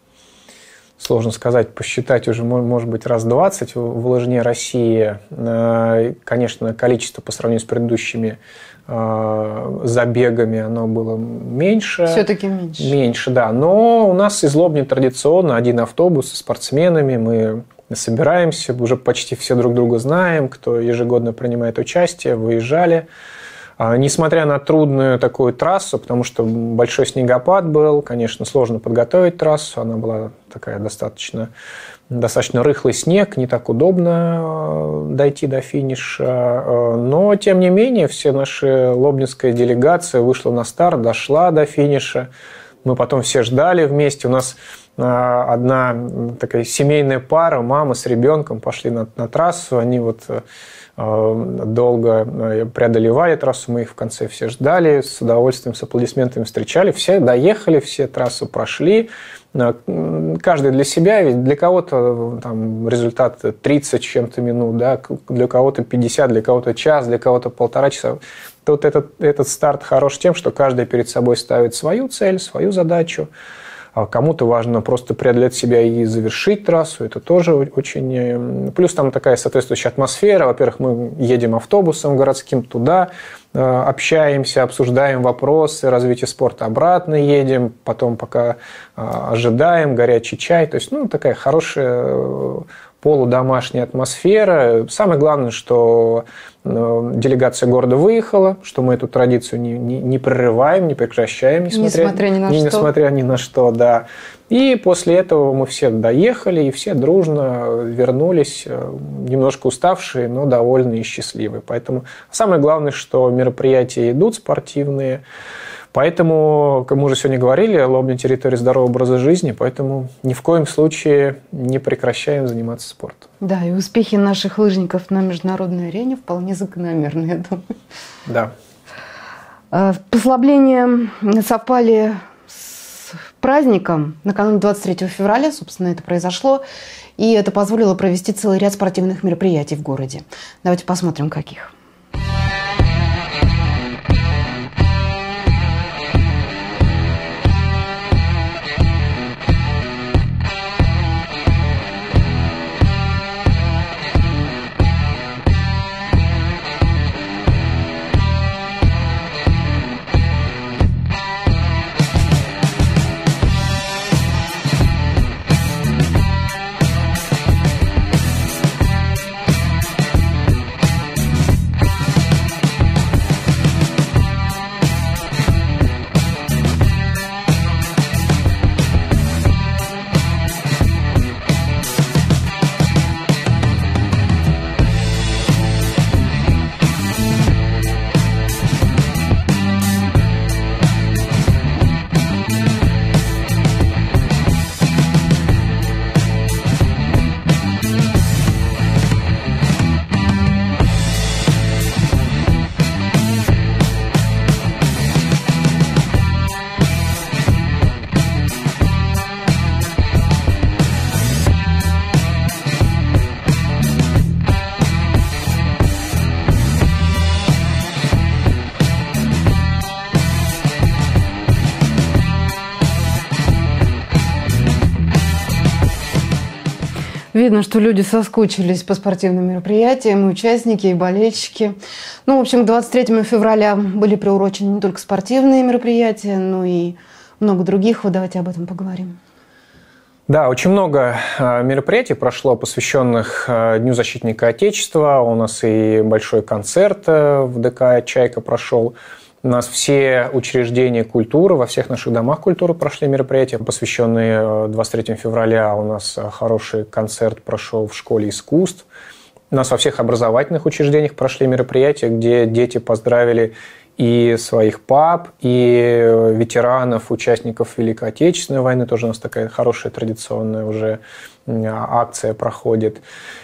сложно сказать, посчитать уже, может быть, раз двадцать в «Лыжне России». Конечно, количество по сравнению с предыдущими забегами оно было меньше. Все-таки меньше. Меньше, да. Но у нас из Лобни традиционно один автобус со спортсменами. Мы собираемся, уже почти все друг друга знаем, кто ежегодно принимает участие, выезжали. Несмотря на трудную такую трассу, потому что большой снегопад был, конечно, сложно подготовить трассу, она была такая достаточно, достаточно рыхлый снег, не так удобно дойти до финиша, но, тем не менее, все наши лобнинская делегация вышла на старт, дошла до финиша, мы потом все ждали вместе, у нас одна такая семейная пара, мама с ребенком пошли на, на трассу, они вот долго преодолевали трассу, мы их в конце все ждали, с удовольствием, с аплодисментами встречали, все доехали, все трассу прошли, каждый для себя, ведь для кого-то там результат тридцать с чем-то минут, да, для кого-то пятьдесят, для кого-то час, для кого-то полтора часа. Тут этот, этот старт хорош тем, что каждый перед собой ставит свою цель, свою задачу. Кому-то важно просто преодолеть себя и завершить трассу. Это тоже очень... Плюс там такая соответствующая атмосфера. Во-первых, мы едем автобусом городским туда, общаемся, обсуждаем вопросы развития спорта. Обратно едем, потом пока ожидаем, горячий чай. То есть, ну, такая хорошая полудомашняя атмосфера. Самое главное, что делегация города выехала, что мы эту традицию не, не, не прерываем, не прекращаем, несмотря, несмотря ни на не, что. Несмотря ни на что, да. И после этого мы все доехали, и все дружно вернулись, немножко уставшие, но довольные и счастливые. Поэтому самое главное, что мероприятия идут спортивные. Поэтому, как мы уже сегодня говорили, Лобня – территория здорового образа жизни, поэтому ни в коем случае не прекращаем заниматься спортом. Да, и успехи наших лыжников на международной арене вполне закономерны, я думаю. Да. Послабления совпали с праздником. Накануне двадцать третьего февраля, собственно, это произошло, и это позволило провести целый ряд спортивных мероприятий в городе. Давайте посмотрим, каких. Видно, что люди соскучились по спортивным мероприятиям, и участники, и болельщики. Ну, в общем, к двадцать третьему февраля были приурочены не только спортивные мероприятия, но и много других. Вот давайте об этом поговорим. Да, очень много мероприятий прошло, посвященных Дню защитника Отечества. У нас и большой концерт в ДК «Чайка» прошел. У нас все учреждения культуры, во всех наших домах культуры прошли мероприятия, посвященные двадцать третьему февраля. У нас хороший концерт прошел в школе искусств. У нас во всех образовательных учреждениях прошли мероприятия, где дети поздравили и своих пап, и ветеранов, участников Великой Отечественной войны. Тоже у нас такая хорошая традиционная уже акция проходит.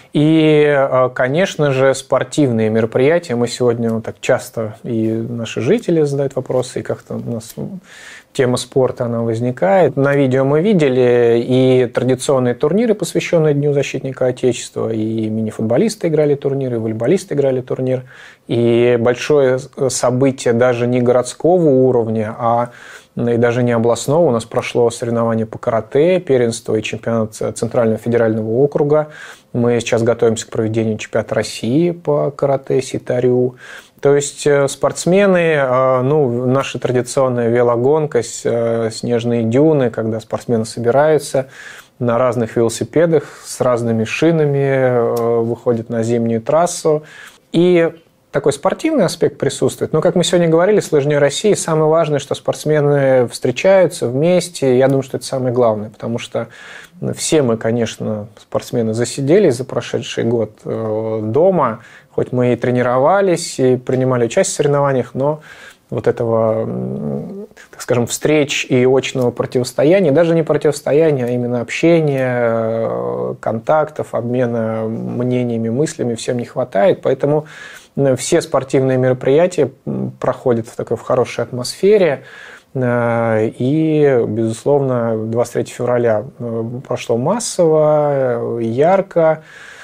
И, конечно же, спортивные мероприятия. Мы сегодня вот так часто, и наши жители задают вопросы, и как-то у нас тема спорта она возникает. На видео мы видели и традиционные турниры, посвященные Дню защитника Отечества, и мини-футболисты играли турниры, и волейболисты играли турнир. И большое событие даже не городского уровня, а и даже не областного. У нас прошло соревнование по карате, первенство и чемпионат Центрального федерального округа. Мы сейчас готовимся к проведению чемпионата России по карате ситарю. То есть спортсмены, ну, наша традиционная велогонка, снежные дюны, когда спортсмены собираются на разных велосипедах с разными шинами, выходят на зимнюю трассу. И такой спортивный аспект присутствует. Но, как мы сегодня говорили, с Лыжней России самое важное, что спортсмены встречаются вместе. Я думаю, что это самое главное, потому что все мы, конечно, спортсмены засиделись за прошедший год дома. Хоть мы и тренировались, и принимали участие в соревнованиях, но вот этого, так скажем, встреч и очного противостояния, даже не противостояния, а именно общения, контактов, обмена мнениями, мыслями всем не хватает, поэтому все спортивные мероприятия проходят в такой в хорошей атмосфере. И, безусловно, двадцать третьего февраля прошло массово, ярко.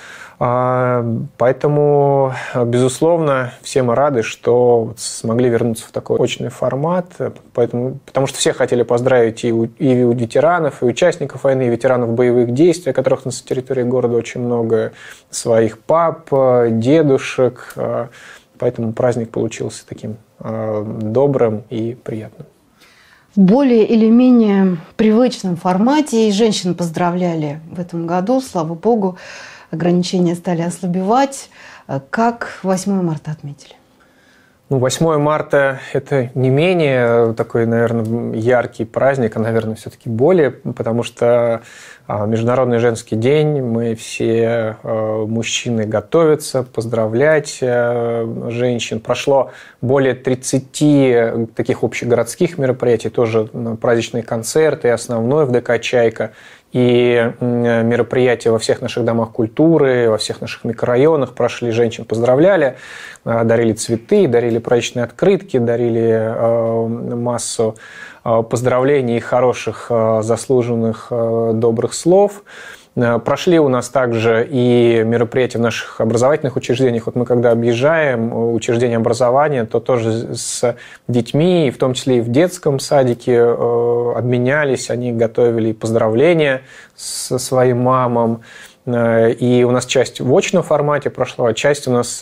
Поэтому, безусловно, все мы рады, что смогли вернуться в такой очный формат, поэтому, потому что все хотели поздравить и, у, и у ветеранов, и участников войны, и ветеранов боевых действий, которых на территории города очень много, своих пап, дедушек, поэтому праздник получился таким добрым и приятным. В более или менее привычном формате и женщин поздравляли в этом году, слава богу. Ограничения стали ослабевать. Как восьмое марта отметили? Ну, восьмое марта – это не менее такой, наверное, яркий праздник, а, наверное, все-таки более, потому что Международный женский день, мы все мужчины готовятся поздравлять женщин. Прошло более тридцати таких общегородских мероприятий, тоже праздничные концерты, основной в ДК «Чайка». И мероприятия во всех наших домах культуры, во всех наших микрорайонах прошли, женщин поздравляли, дарили цветы, дарили праздничные открытки, дарили массу поздравлений и хороших, заслуженных, добрых слов. Прошли у нас также и мероприятия в наших образовательных учреждениях. Вот мы когда объезжаем учреждения образования, то тоже с детьми, в том числе и в детском садике, обменялись, они готовили поздравления со своим мамам. И у нас часть в очном формате прошла, а часть у нас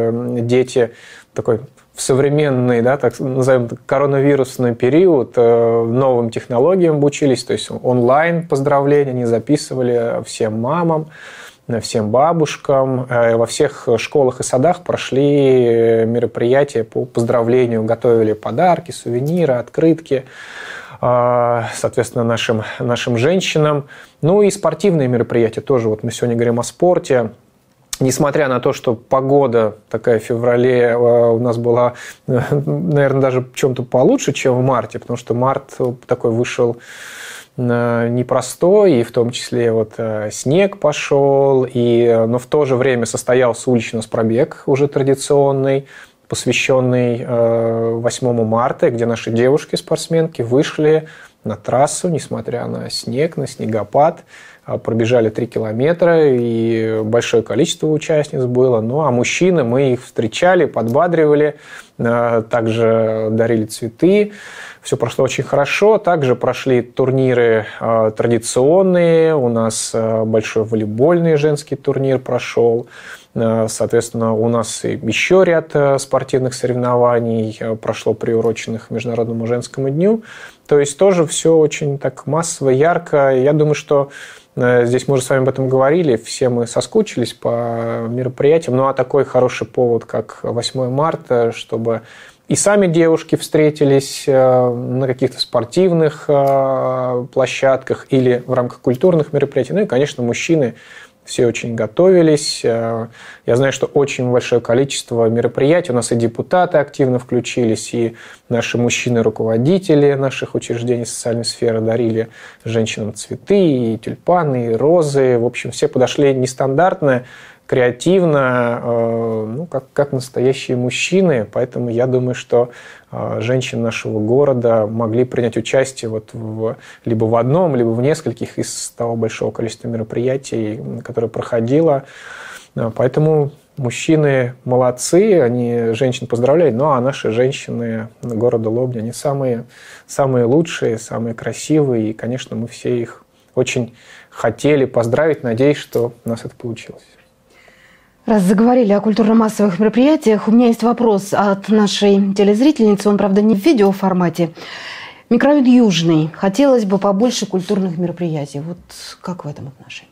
дети такой в современный, да, так назовем, коронавирусный период новым технологиям обучились, то есть онлайн поздравления они записывали всем мамам, всем бабушкам. Во всех школах и садах прошли мероприятия по поздравлению, готовили подарки, сувениры, открытки, соответственно, нашим, нашим женщинам. Ну и спортивные мероприятия тоже. Вот мы сегодня говорим о спорте. Несмотря на то, что погода такая в феврале у нас была, наверное, даже в чем-то получше, чем в марте, потому что март такой вышел непростой, и в том числе вот снег пошел, и, но в то же время состоялся уличный пробег уже традиционный, посвященный восьмому марта, где наши девушки-спортсменки вышли на трассу, несмотря на снег, на снегопад, пробежали три километра, и большое количество участниц было. Ну, а мужчины, мы их встречали, подбадривали, также дарили цветы. Все прошло очень хорошо. Также прошли турниры традиционные. У нас большой волейбольный женский турнир прошел. Соответственно, у нас еще ряд спортивных соревнований прошло, приуроченных к Международному женскому дню. То есть тоже все очень так массово, ярко. Я думаю, что здесь мы уже с вами об этом говорили, все мы соскучились по мероприятиям. Ну а такой хороший повод, как восьмое марта, чтобы и сами девушки встретились на каких-то спортивных площадках или в рамках культурных мероприятий. Ну и, конечно, мужчины все очень готовились. Я знаю, что очень большое количество мероприятий. У нас и депутаты активно включились, и наши мужчины-руководители наших учреждений социальной сферы дарили женщинам цветы, и тюльпаны, и розы. В общем, все подошли нестандартно, креативно, ну, как, как настоящие мужчины. Поэтому я думаю, что женщины нашего города могли принять участие вот в, либо в одном, либо в нескольких из того большого количества мероприятий, которое проходило. Поэтому мужчины молодцы, они женщин поздравляют, ну а наши женщины города Лобни, они самые, самые лучшие, самые красивые, и, конечно, мы все их очень хотели поздравить. Надеюсь, что у нас это получилось. Раз заговорили о культурно-массовых мероприятиях, у меня есть вопрос от нашей телезрительницы, он, правда, не в видеоформате. Микрорайон Южный. Хотелось бы побольше культурных мероприятий. Вот как в этом отношении?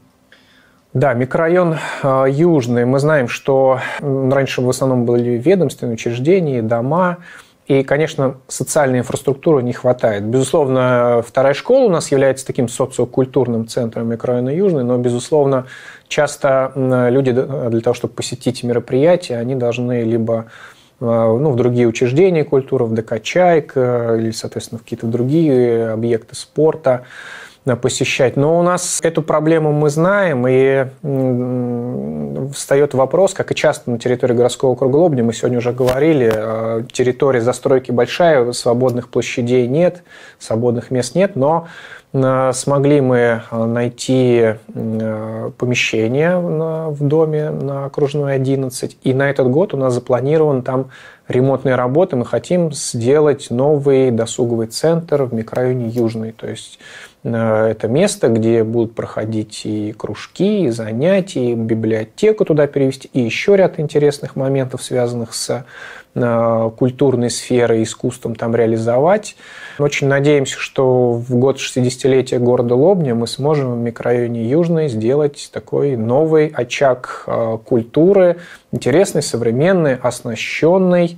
Да, микрорайон Южный. Мы знаем, что раньше в основном были ведомственные учреждения, дома. И, конечно, социальной инфраструктуры не хватает. Безусловно, вторая школа у нас является таким социокультурным центром микрорайона Южный, но, безусловно, часто люди для того, чтобы посетить мероприятия, они должны либо ну, в другие учреждения культуры, в ДК «Чайка» или, соответственно, в какие-то другие объекты спорта посещать. Но у нас эту проблему мы знаем, и встает вопрос, как и часто на территории городского округа Лобни, мы сегодня уже говорили, территория застройки большая, свободных площадей нет, свободных мест нет, но смогли мы найти помещение в доме на Окружной одиннадцать, и на этот год у нас запланирован там ремонтные работы. Мы хотим сделать новый досуговый центр в микрорайоне Южный, то есть это место, где будут проходить и кружки, и занятия, и библиотеку туда перевести, и еще ряд интересных моментов, связанных с культурной сферой, искусством там реализовать. Очень надеемся, что в год шестидесятилетия города Лобни мы сможем в микрорайоне Южный сделать такой новый очаг культуры, интересный, современный, оснащенный.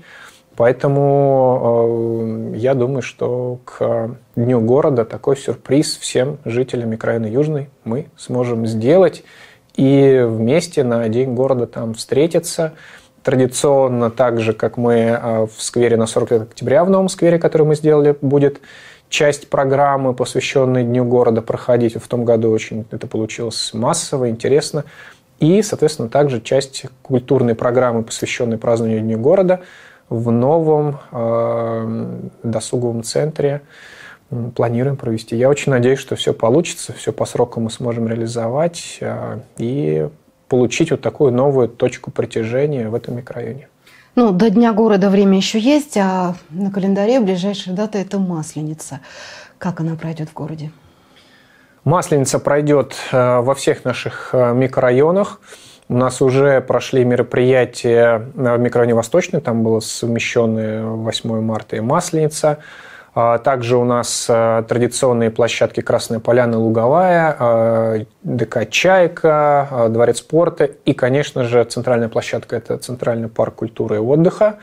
Поэтому э, я думаю, что к Дню города такой сюрприз всем жителям микрорайона Южный мы сможем сделать и вместе на День города там встретиться. Традиционно, так же, как мы в сквере на сорок лет октября, в новом сквере, который мы сделали, будет часть программы, посвященной Дню города, проходить. В том году очень это получилось массово, интересно. И, соответственно, также часть культурной программы, посвященной празднованию Дню города, в новом э, досуговом центре планируем провести. Я очень надеюсь, что все получится, все по срокам мы сможем реализовать э, и получить вот такую новую точку притяжения в этом микрорайоне. Ну, до Дня города время еще есть, а на календаре ближайшая дата – это Масленица. Как она пройдет в городе? Масленица пройдет э, во всех наших э, микрорайонах. У нас уже прошли мероприятия в микрорайоне Восточный, там было совмещенные восьмое марта и Масленица. Также у нас традиционные площадки Красная Поляна, Луговая, ДК «Чайка», Дворец спорта и, конечно же, центральная площадка – это Центральный парк культуры и отдыха.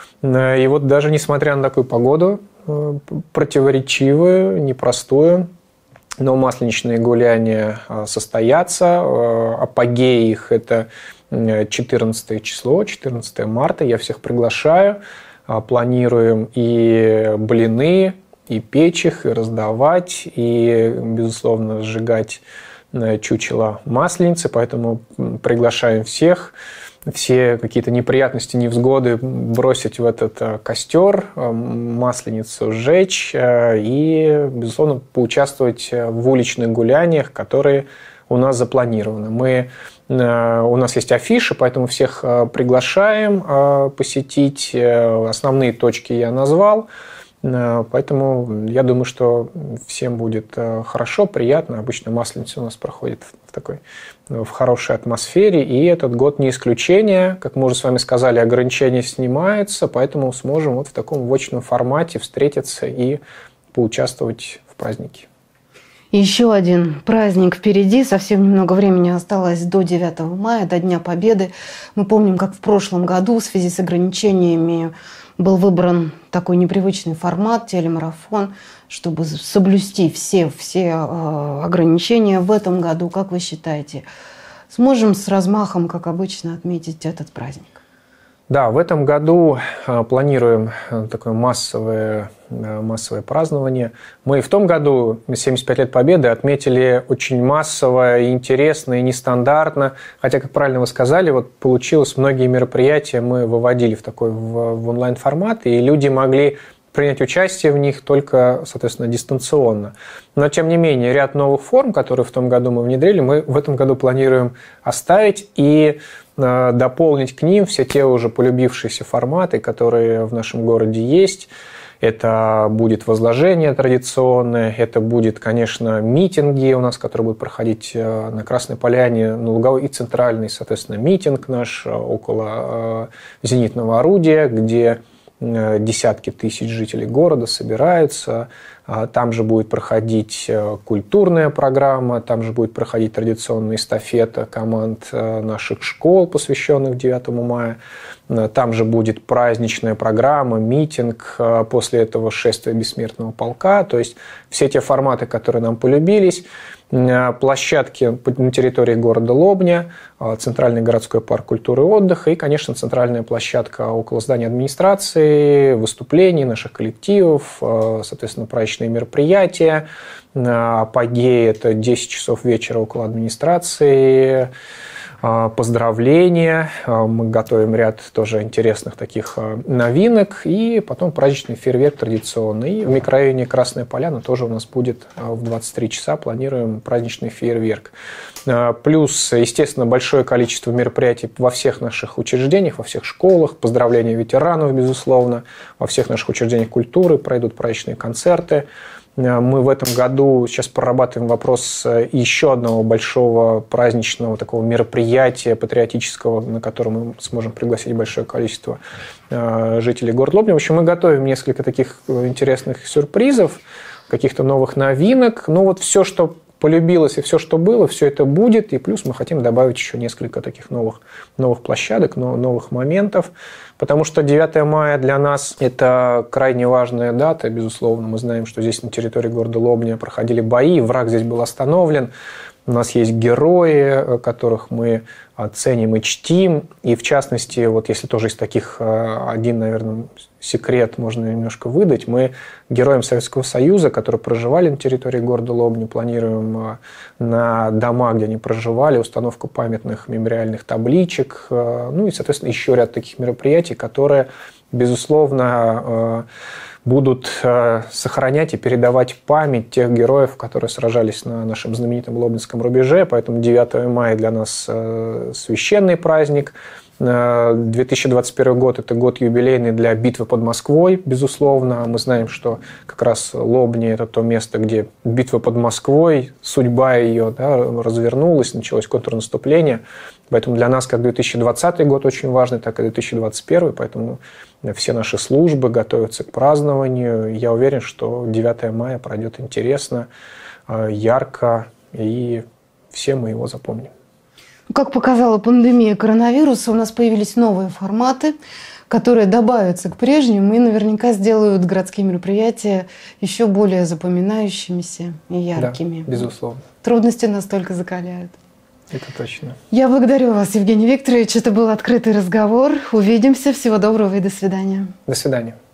И вот даже несмотря на такую погоду противоречивую, непростую, но масленичные гуляния состоятся. Апогей их – это четырнадцатое число, четырнадцатое марта. Я всех приглашаю. Планируем и блины, и печь их, и раздавать, и, безусловно, сжигать чучело масленицы. Поэтому приглашаем всех. Все какие-то неприятности, невзгоды бросить в этот костер, масленицу сжечь и, безусловно, поучаствовать в уличных гуляниях, которые у нас запланированы. Мы, у нас есть афиши, поэтому всех приглашаем посетить. Основные точки я назвал. Поэтому я думаю, что всем будет хорошо, приятно. Обычно масленица у нас проходит в такой в хорошей атмосфере, и этот год не исключение. Как мы уже с вами сказали, ограничения снимаются, поэтому сможем вот в таком очном формате встретиться и поучаствовать в празднике. Еще один праздник впереди. Совсем немного времени осталось до девятого мая, до Дня Победы. Мы помним, как в прошлом году в связи с ограничениями был выбран такой непривычный формат, телемарафон, чтобы соблюсти все, все ограничения в этом году. Как вы считаете, сможем с размахом, как обычно, отметить этот праздник? Да, в этом году планируем такое массовое, массовое празднование. Мы в том году, семьдесят пять лет Победы, отметили очень массово, и интересно, и нестандартно. Хотя, как правильно вы сказали, вот получилось, многие мероприятия мы выводили в такой в, в онлайн-формат, и люди могли принять участие в них только, соответственно, дистанционно. Но, тем не менее, ряд новых форм, которые в том году мы внедрили, мы в этом году планируем оставить и э, дополнить к ним все те уже полюбившиеся форматы, которые в нашем городе есть. Это будет возложение традиционное, это будет, конечно, митинги у нас, которые будут проходить на Красной Поляне, на Луговой, и центральный, соответственно, митинг наш около зенитного орудия, где десятки тысяч жителей города собираются. Там же будет проходить культурная программа, там же будет проходить традиционная эстафета команд наших школ, посвященных девятому мая. Там же будет праздничная программа, митинг, после этого шествие бессмертного полка. То есть все те форматы, которые нам полюбились. площадки на территории города Лобня, Центральный городской парк культуры и отдыха и, конечно, центральная площадка около здания администрации, выступлений наших коллективов, соответственно, праздничные мероприятия. Апогей – это десять часов вечера около администрации, поздравления, мы готовим ряд тоже интересных таких новинок, и потом праздничный фейерверк традиционный. И в микрорайоне Красная Поляна тоже у нас будет в двадцать три часа, планируем праздничный фейерверк. Плюс, естественно, большое количество мероприятий во всех наших учреждениях, во всех школах, поздравления ветеранов, безусловно, во всех наших учреждениях культуры пройдут праздничные концерты. Мы в этом году сейчас прорабатываем вопрос еще одного большого праздничного такого мероприятия патриотического, на котором мы сможем пригласить большое количество жителей города Лобня. В общем, мы готовим несколько таких интересных сюрпризов, каких-то новых новинок. Ну вот все, что полюбилось и все, что было, все это будет. И плюс мы хотим добавить еще несколько таких новых, новых площадок, новых моментов. Потому что девятое мая для нас – это крайне важная дата, безусловно. Мы знаем, что здесь на территории города Лобня проходили бои, враг здесь был остановлен. У нас есть герои, которых мы ценим и чтим. И в частности, вот если тоже из таких один, наверное, секрет можно немножко выдать, мы героям Советского Союза, которые проживали на территории города Лобни, планируем на дома, где они проживали, установку памятных мемориальных табличек, ну и, соответственно, еще ряд таких мероприятий, которые, безусловно, будут сохранять и передавать память тех героев, которые сражались на нашем знаменитом Лобнинском рубеже. Поэтому девятое мая для нас священный праздник. две тысячи двадцать первый год – это год юбилейный для битвы под Москвой, безусловно. Мы знаем, что как раз Лобня – это то место, где битва под Москвой, судьба ее, да, развернулась, началось контрнаступление. Поэтому для нас как две тысячи двадцатый год очень важный, так и две тысячи двадцать первый. Поэтому все наши службы готовятся к празднованию. Я уверен, что девятое мая пройдет интересно, ярко, и все мы его запомним. Как показала пандемия коронавируса, у нас появились новые форматы, которые добавятся к прежним и наверняка сделают городские мероприятия еще более запоминающимися и яркими. Да, безусловно. Трудности нас только закаляют. Это точно. Я благодарю вас, Евгений Викторович. Это был открытый разговор. Увидимся. Всего доброго и до свидания. До свидания.